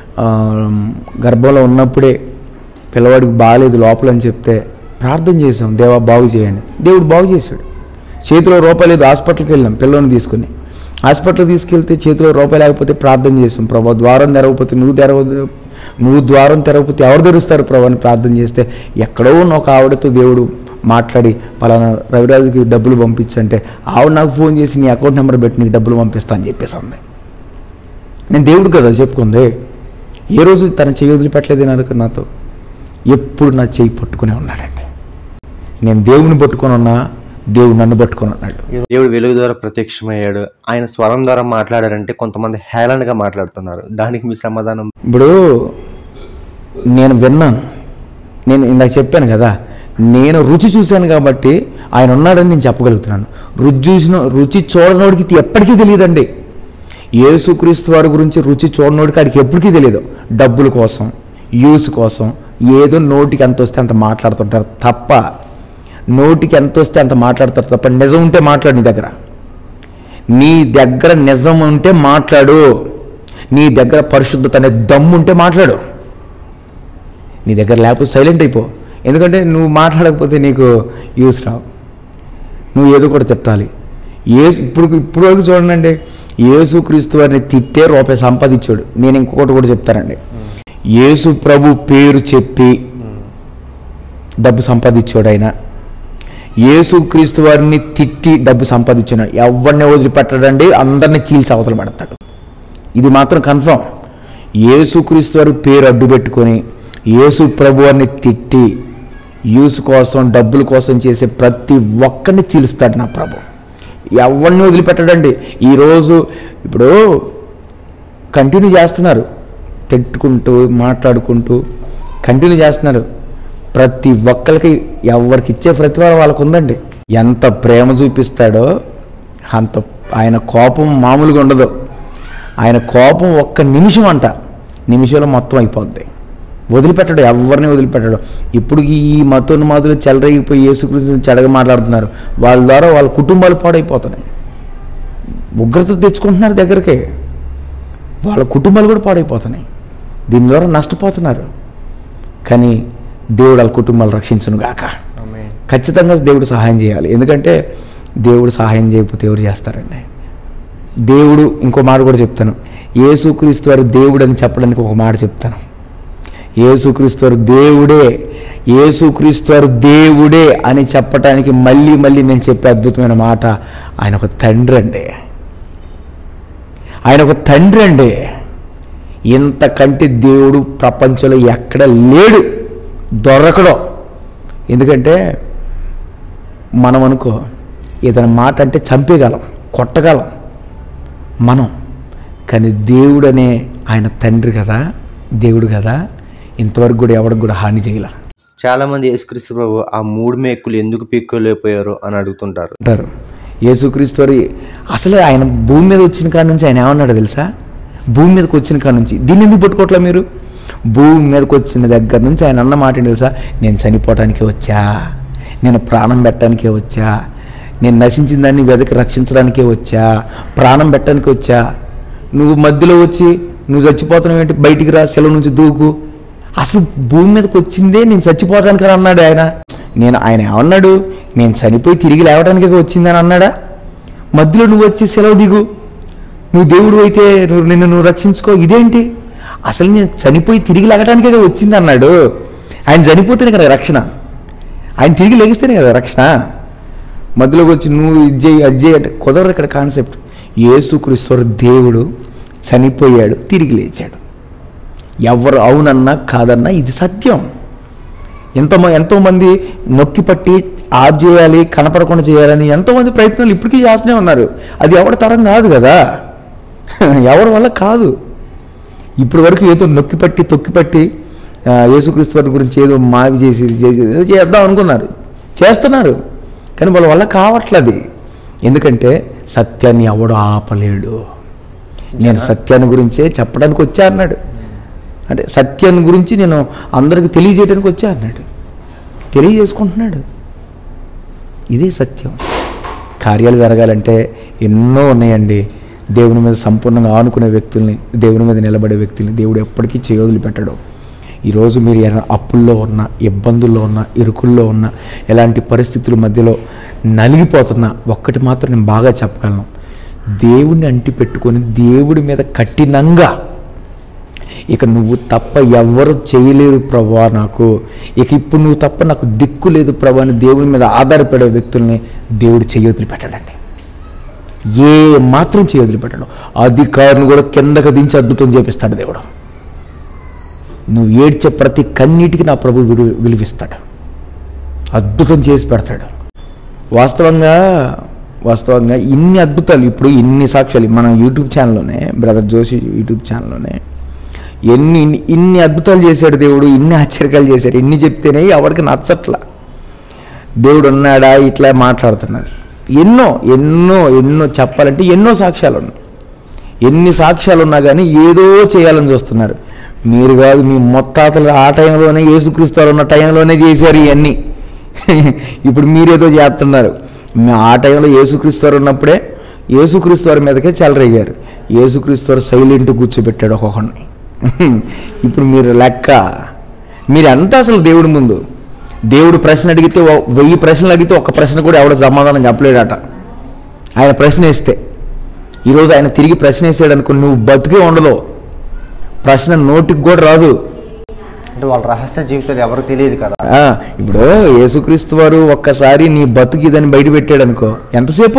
గర్భంలో ఉన్నప్పుడే పిల్లవాడికి బాగాలేదు లోపల అని చెప్తే ప్రార్థన చేసాం, దేవా బాగు చేయండి. దేవుడు బాగు చేశాడు. చేతిలో రూపాయి లేదు, హాస్పిటల్కి వెళ్ళాం పిల్లల్ని తీసుకుని. హాస్పిటల్కి తీసుకెళ్తే చేతిలో రూపాయి లేకపోతే ప్రార్థన చేసాం, ప్రభా ద్వారం తెరవకపోతే నువ్వు తెరవ నువ్వు ద్వారం తెరవకపోతే ఎవరు తెరుస్తారు ప్రభు అని ప్రార్థన చేస్తే ఎక్కడో ఒక ఆవిడతో దేవుడు మాట్లాడి పలానా రవిరాజుకి డబ్బులు పంపించంటే ఆవిడ నాకు ఫోన్ చేసి నీ అకౌంట్ నెంబర్ పెట్టి నీకు డబ్బులు పంపిస్తా అని చెప్పేసి అంది. నేను దేవుడు కదా చెప్పుకుంది. ఏ రోజు తన చెయ్యి వదిలిపెట్టలేదు నాకు. నాతో ఎప్పుడు నా చెయ్యి పట్టుకునే ఉన్నాడండి. నేను దేవుని పట్టుకొని ఉన్నా, దేవుడు నన్ను పట్టుకొని ఉన్నాడు. దేవుడు వెలుగు ద్వారా ప్రత్యక్షమయ్యాడు, ఆయన స్వరం ద్వారా మాట్లాడారంటే కొంతమంది హేళనగా మాట్లాడుతున్నారు. దానికి మీ సమాధానం? ఇప్పుడు నేను విన్నాను, నేను ఇందాక చెప్పాను కదా, నేను రుచి చూశాను కాబట్టి ఆయన ఉన్నాడని నేను చెప్పగలుగుతున్నాను. రుచి చూసిన రుచి చూడనోడికి ఎప్పటికీ తెలియదండి. యేసుక్రీస్తు వారి గురించి రుచి చూడనోడికి ఆడికి ఎప్పటికీ తెలియదు. డబ్బుల కోసం, యూస్ కోసం ఏదో నోటికి ఎంత వస్తే అంత మాట్లాడుతుంటారు తప్ప, నోటికి ఎంత వస్తే అంత మాట్లాడతారు తప్ప నిజం ఉంటే మాట్లాడు. నీ దగ్గర నీ దగ్గర నిజం ఉంటే మాట్లాడు. నీ దగ్గర పరిశుద్ధత అనే దమ్ము ఉంటే మాట్లాడు. నీ దగ్గర లేకపోతే సైలెంట్ అయిపో. ఎందుకంటే నువ్వు మాట్లాడకపోతే నీకు యూస్ రావు. నువ్వు ఏదో కూడా తిట్టాలి. ఏ ఇప్పుడు ఇప్పుడు వరకు చూడండి, యేసుక్రీస్తు వారిని తిట్టే రూపాయి సంపాదించాడు. నేను ఇంకొకటి కూడా చెప్తానండి, యేసు ప్రభు పేరు చెప్పి డబ్బు సంపాదించాడు ఆయన. యేసుక్రీస్తు వారిని తిట్టి డబ్బు సంపాదించినాడు. ఎవరిని వదిలిపెట్టడండి, అందరినీ చీల్చి అవతల పెడతాడు. ఇది మాత్రం కన్ఫర్మ్. యేసుక్రీస్తు వారి పేరు అడ్డు పెట్టుకొని యేసు ప్రభువారిని తిట్టి యూస్ కోసం డబ్బుల కోసం చేసే ప్రతి ఒక్కరిని చీలుస్తాడు నా ప్రభు. ఎవరిని వదిలిపెట్టడండి. ఈరోజు ఇప్పుడు కంటిన్యూ చేస్తున్నారు, తిట్టుకుంటూ మాట్లాడుకుంటూ కంటిన్యూ చేస్తున్నారు. ప్రతి ఒక్కరికి ఎవరికి ఇచ్చే ప్రతిఫలం వాళ్ళకు ఉందండి. ఎంత ప్రేమ చూపిస్తాడో అంత. ఆయన కోపం మామూలుగా ఉండదు. ఆయన కోపం ఒక్క నిమిషం అంట, నిమిషంలో మొత్తం అయిపోద్ది. వదిలిపెట్టడు, ఎవరిని వదిలిపెట్టడు. ఇప్పుడు ఈ మతోన్మాదులు చెలరేగిపోయి యేసుక్రీస్తు చెడగా మాట్లాడుతున్నారు. వాళ్ళ ద్వారా వాళ్ళ కుటుంబాలు పాడైపోతున్నాయి. ఉగ్రత తెచ్చుకుంటున్నారు దగ్గరికి, వాళ్ళ కుటుంబాలు కూడా పాడైపోతున్నాయి. దీని ద్వారా నష్టపోతున్నారు. కానీ దేవుడు వాళ్ళ కుటుంబాలు రక్షించును గాక. ఖచ్చితంగా దేవుడు సహాయం చేయాలి. ఎందుకంటే దేవుడు సహాయం చేయకపోతే ఎవరు చేస్తారండి? దేవుడు, ఇంకో మాట కూడా చెప్తాను, యేసుక్రీస్తు వారు దేవుడు అని చెప్పడానికి ఒక మాట చెప్తాను. యేసుక్రీస్తు వారు దేవుడే, యేసుక్రీస్తు వారు దేవుడే అని చెప్పడానికి మళ్ళీ మళ్ళీ నేను చెప్పే అద్భుతమైన మాట, ఆయన ఒక తండ్రి అండి. ఆయన ఒక తండ్రి అండి. ఇంతకంటే దేవుడు ప్రపంచంలో ఎక్కడ లేడు, దొరకడం. ఎందుకంటే మనం అనుకో ఏదైనా మాట అంటే చంపేయగలం, కొట్టగలం మనం. కానీ దేవుడు అనే ఆయన తండ్రి కదా, దేవుడు కదా, ఇంతవరకు కూడా ఎవరికి కూడా హాని చేయాల. చాలామంది యేసుక్రీస్తు ప్రభు ఆ మూడు మేకులు ఎందుకు పీక్కోలేకపోయారు అని అడుగుతుంటారు అంటారు. యేసుక్రీస్తు వారి అసలు ఆయన భూమి మీద వచ్చిన కాడ నుంచి ఆయన ఏమన్నాడు తెలుసా? భూమి మీదకి వచ్చిన కాడ నుంచి దీన్ని ఎందుకు పట్టుకోవట్లే మీరు? భూమి మీదకి వచ్చిన దగ్గర నుంచి ఆయన అన్న మాట ఏంటి తెలుసా? నేను చనిపోవటానికే వచ్చా, నేను ప్రాణం పెట్టడానికే వచ్చా, నేను నశించిన దాన్ని వెదకి రక్షించడానికే వచ్చా, ప్రాణం పెట్టడానికే వచ్చా. నువ్వు మధ్యలో వచ్చి నువ్వు చచ్చిపోతున్నావు ఏంటి? బయటికి రా, సెలవు నుంచి దూకు. అసలు భూమి మీదకి వచ్చిందే నేను చచ్చిపోవడానికి అన్నాడు ఆయన. నేను ఆయన ఏమన్నాడు? నేను చనిపోయి తిరిగి లేవడానికే వచ్చిందని అన్నాడా? మధ్యలో నువ్వు వచ్చి సెలవు దిగు, నువ్వు దేవుడు అయితే నువ్వు నిన్ను నువ్వు రక్షించుకో. ఇదేంటి? అసలు నేను చనిపోయి తిరిగి లేగడానికే వచ్చింది అన్నాడు. ఆయన చనిపోతేనే కదా రక్షణ, ఆయన తిరిగి లెగిస్తేనే కదా రక్షణ. మధ్యలోకి వచ్చి నువ్వు ఇది చేయి అది చేయి అంటే కుదరదు ఇక్కడ కాన్సెప్ట్. యేసుక్రీస్తు దేవుడు చనిపోయాడు, తిరిగి లేచాడు. ఎవరు అవునన్నా కాదన్నా ఇది సత్యం. ఎంతో ఎంతోమంది నొక్కి పట్టి ఆఫ్ చేయాలి, కనపడకుండా చేయాలని ఎంతోమంది ప్రయత్నాలు ఇప్పటికీ చేస్తూనే ఉన్నారు. అది ఎవరి తరం కాదు కదా, ఎవరి వల్ల కాదు. ఇప్పటి వరకు ఏదో నొక్కి పట్టి తొక్కి పట్టి యేసుక్రీస్తు వారి గురించి ఏదో మావి చేసి ఏదో చేద్దాం అనుకున్నారు, చేస్తున్నారు. కానీ వాళ్ళ వల్ల కావట్లేదు. ఎందుకంటే సత్యాన్ని ఎవడు ఆపలేడు. నేను సత్యాన్ని గురించే చెప్పడానికి వచ్చా అన్నాడు. అంటే సత్యాన్ని గురించి నేను అందరికి తెలియజేయడానికి వచ్చా అన్నాడు. తెలియజేసుకుంటున్నాడు. ఇదే సత్యం. కార్యాలు జరగాలంటే ఎన్నో ఉన్నాయండి. దేవుని మీద సంపూర్ణంగా ఆనుకునే వ్యక్తుల్ని, దేవుని మీద నిలబడే వ్యక్తుల్ని దేవుడు ఎప్పటికీ చేయొదిలి పెట్టడు. ఈరోజు మీరు అప్పుల్లో ఉన్న, ఇబ్బందుల్లో ఉన్న, ఇరుకుల్లో ఉన్న, ఎలాంటి పరిస్థితుల మధ్యలో నలిగిపోతున్నా ఒక్కటి మాత్రం నేను బాగా చెప్పగలను. దేవుణ్ణి అంటి పెట్టుకొని దేవుడి మీద కఠినంగా, ఇక నువ్వు తప్ప ఎవరు చేయలేరు ప్రభువా నాకు, ఇక ఇప్పుడు నువ్వు తప్ప నాకు దిక్కు లేదు ప్రభు అని దేవుని మీద ఆధారపడే వ్యక్తుల్ని దేవుడు చేయొదిలి పెట్టడండి. ఏ మాత్రం చేయొదిలి పెట్టడం. అధికారులు కూడా కిందకు దించి అద్భుతం చేపిస్తాడు దేవుడు. నువ్వు ఏడ్చే ప్రతి కన్నీటికి నా ప్రభు విలు విలువిస్తాడు, అద్భుతం చేసి పెడతాడు. వాస్తవంగా వాస్తవంగా ఇన్ని అద్భుతాలు, ఇప్పుడు ఇన్ని సాక్ష్యాలు మన యూట్యూబ్ ఛానల్లోనే, బ్రదర్ జోషి యూట్యూబ్ ఛానల్లోనే ఎన్ని ఇన్ని అద్భుతాలు చేశాడు దేవుడు, ఇన్ని ఆశ్చర్యాలు చేశాడు. ఎన్ని చెప్తేనే ఎవరికి నచ్చట్లా. దేవుడు ఉన్నాడా ఇట్లా మాట్లాడుతున్నారు. ఎన్నో ఎన్నో ఎన్నో చెప్పాలంటే ఎన్నో సాక్ష్యాలు ఉన్నాయి. ఎన్ని సాక్ష్యాలు ఉన్నా కానీ ఏదో చేయాలని చూస్తున్నారు. మీరు కాదు, మీ మొత్తాతలు ఆ టైంలోనే యేసుక్రీస్తు ఉన్న టైంలోనే చేశారు ఇవన్నీ. ఇప్పుడు మీరేదో చేస్తున్నారు. ఆ టైంలో యేసుక్రీస్తు ఉన్నప్పుడే యేసుక్రీస్తు వారి మీదకే చెలరేగారు. యేసుక్రీస్తు వారు సైలెంట్ కూర్చోబెట్టాడు ఒక్కొక్కడిని. ఇప్పుడు మీరు లెక్క, మీరు ఎంత అసలు దేవుడి ముందు. దేవుడు ప్రశ్న అడిగితే వెయ్యి ప్రశ్నలు అడిగితే ఒక్క ప్రశ్న కూడా ఎవడో సమాధానం చెప్పలేడట. ఆయన ప్రశ్న వేస్తే ఈరోజు ఆయన తిరిగి ప్రశ్న వేసాడు అనుకో, నువ్వు బతికే ఉండదు. ప్రశ్న నోటికి కూడా రాదు. అంటే వాళ్ళ రహస్య జీవితాలు ఎవరికి తెలియదు కదా. ఆ, ఇప్పుడు యేసుక్రీస్తు వారు ఒక్కసారి నీ బతుకు ఇదని బయట పెట్టాడు అనుకో, ఎంతసేపు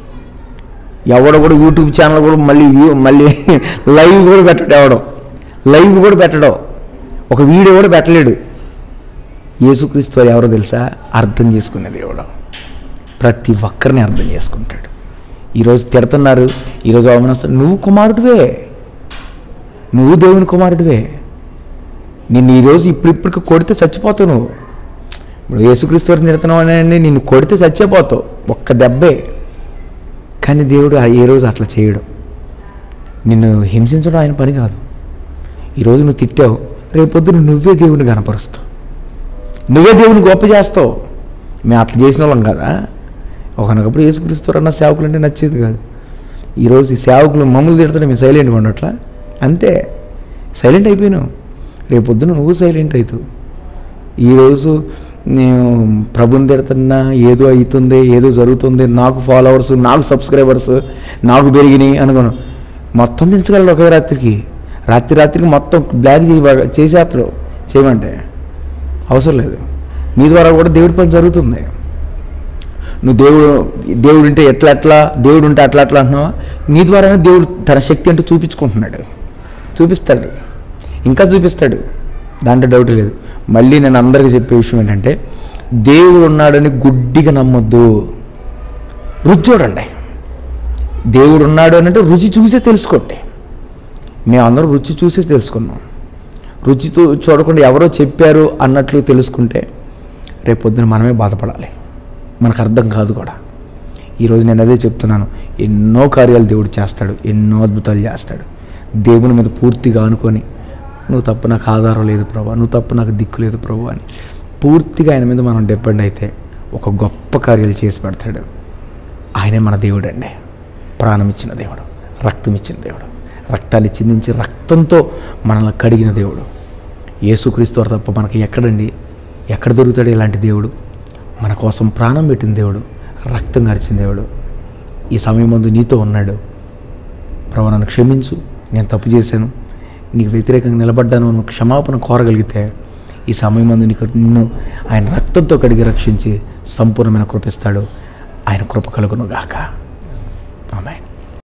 ఎవడో కూడా యూట్యూబ్ ఛానల్ కూడా మళ్ళీ వ్యూ మళ్ళీ లైవ్ కూడా పెట్టడు, ఎవడో లైవ్ కూడా పెట్టడం, ఒక వీడియో కూడా పెట్టలేడు. యేసుక్రీస్తు వారు ఎవరో తెలుసా? అర్థం చేసుకునే దేవుడు, ప్రతి ఒక్కరిని అర్థం చేసుకుంటాడు. ఈరోజు తిడుతున్నారు, ఈరోజు అవమానిస్తారు, నువ్వు కుమారుడివే, నువ్వు దేవుని కుమారుడివే. నిన్ను ఈరోజు ఇప్పుడిప్పటికి కొడితే చచ్చిపోతావు. నువ్వు ఇప్పుడు యేసుక్రీస్తు వారిని తిడుతున్నావు అని నిన్ను కొడితే చచ్చిపోతావు, ఒక్క దెబ్బే. కానీ దేవుడు ఏ రోజు అట్లా చేయడు. నిన్ను హింసించడం ఆయన పని కాదు. ఈరోజు నువ్వు తిట్టావు, రేపొద్దున నువ్వే దేవుని కనపరుస్తావు, నువ్వే దేవుని గొప్ప చేస్తావు. మేము అట్లా చేసిన వాళ్ళం కదా. ఒకనొకప్పుడు యేసుక్రీస్తు అన్న సేవకులు అంటే నచ్చేది కాదు. ఈరోజు ఈ సేవకులు మమ్మల్ని తిడుతుంటే మేము సైలెంట్గా ఉండట్లా, అంతే, సైలెంట్ అయిపోయాను. రేపొద్దున నువ్వు సైలెంట్ అవుతావు. ఈరోజు నేను ప్రభుని తిడుతున్నా, ఏదో అవుతుంది, ఏదో జరుగుతుంది, నాకు ఫాలోవర్స్, నాకు సబ్స్క్రైబర్స్, నాకు పెరిగినాయి అనుకోను, మొత్తం దించగలడు ఒకే రాత్రికి. రాత్రి రాత్రికి మొత్తం బ్లాక్ చేయి చేసేస్తాడు. చేయమంటే అవసరం లేదు. నీ ద్వారా కూడా దేవుడి పని జరుగుతుంది. నువ్వు దేవుడు దేవుడు ఉంటే ఎట్లా ఎట్లా, దేవుడు ఉంటే అట్లా అట్లా అంటున్నావా? నీ ద్వారానే దేవుడు తన శక్తి అంటే చూపించుకుంటున్నాడు, చూపిస్తాడు, ఇంకా చూపిస్తాడు, దాంట్లో డౌట్ లేదు. మళ్ళీ నేను అందరికీ చెప్పే విషయం ఏంటంటే, దేవుడు ఉన్నాడని గుడ్డిగా నమ్మొద్దు, రుచి చూడండి. దేవుడు ఉన్నాడు అని అంటే రుచి చూసే తెలుసుకోండి. మేము అందరం రుచి చూసే తెలుసుకున్నాం. రుచితో చూడకుండా ఎవరో చెప్పారు అన్నట్లు తెలుసుకుంటే రేపొద్దున మనమే బాధపడాలి, మనకు అర్థం కాదు కూడా. ఈరోజు నేను అదే చెప్తున్నాను, ఎన్నో కార్యాలు దేవుడు చేస్తాడు, ఎన్నో అద్భుతాలు చేస్తాడు. దేవుని మీద పూర్తిగా అనుకొని, నువ్వు తప్ప నాకు ఆధారం లేదు ప్రభా, నువ్వు తప్ప నాకు దిక్కు లేదు ప్రభు అని పూర్తిగా ఆయన మీద మనం డిపెండ్ అయితే ఒక గొప్ప కార్యాలు చేసి పెడతాడు. ఆయనే మన దేవుడు అండి, ప్రాణం ఇచ్చిన దేవుడు, రక్తం ఇచ్చిన దేవుడు, రక్తాన్ని చిందించి రక్తంతో మనల్ని కడిగిన దేవుడు. యేసుక్రీస్తు వారు తప్ప మనకి ఎక్కడండి, ఎక్కడ దొరుకుతాడు ఇలాంటి దేవుడు? మన కోసం ప్రాణం పెట్టిన దేవుడు, రక్తం గడిచిన దేవుడు ఈ సమయం ముందు నీతో ఉన్నాడు. ప్రభు నన్ను క్షమించు, నేను తప్పు చేశాను, నీకు వ్యతిరేకంగా నిలబడ్డాను, నువ్వు క్షమాపణ కోరగలిగితే ఈ సమయం ముందు నీకు నిన్ను ఆయన రక్తంతో కడిగి రక్షించి సంపూర్ణమైన కృపిస్తాడు. ఆయన కృప కలుగును గాక.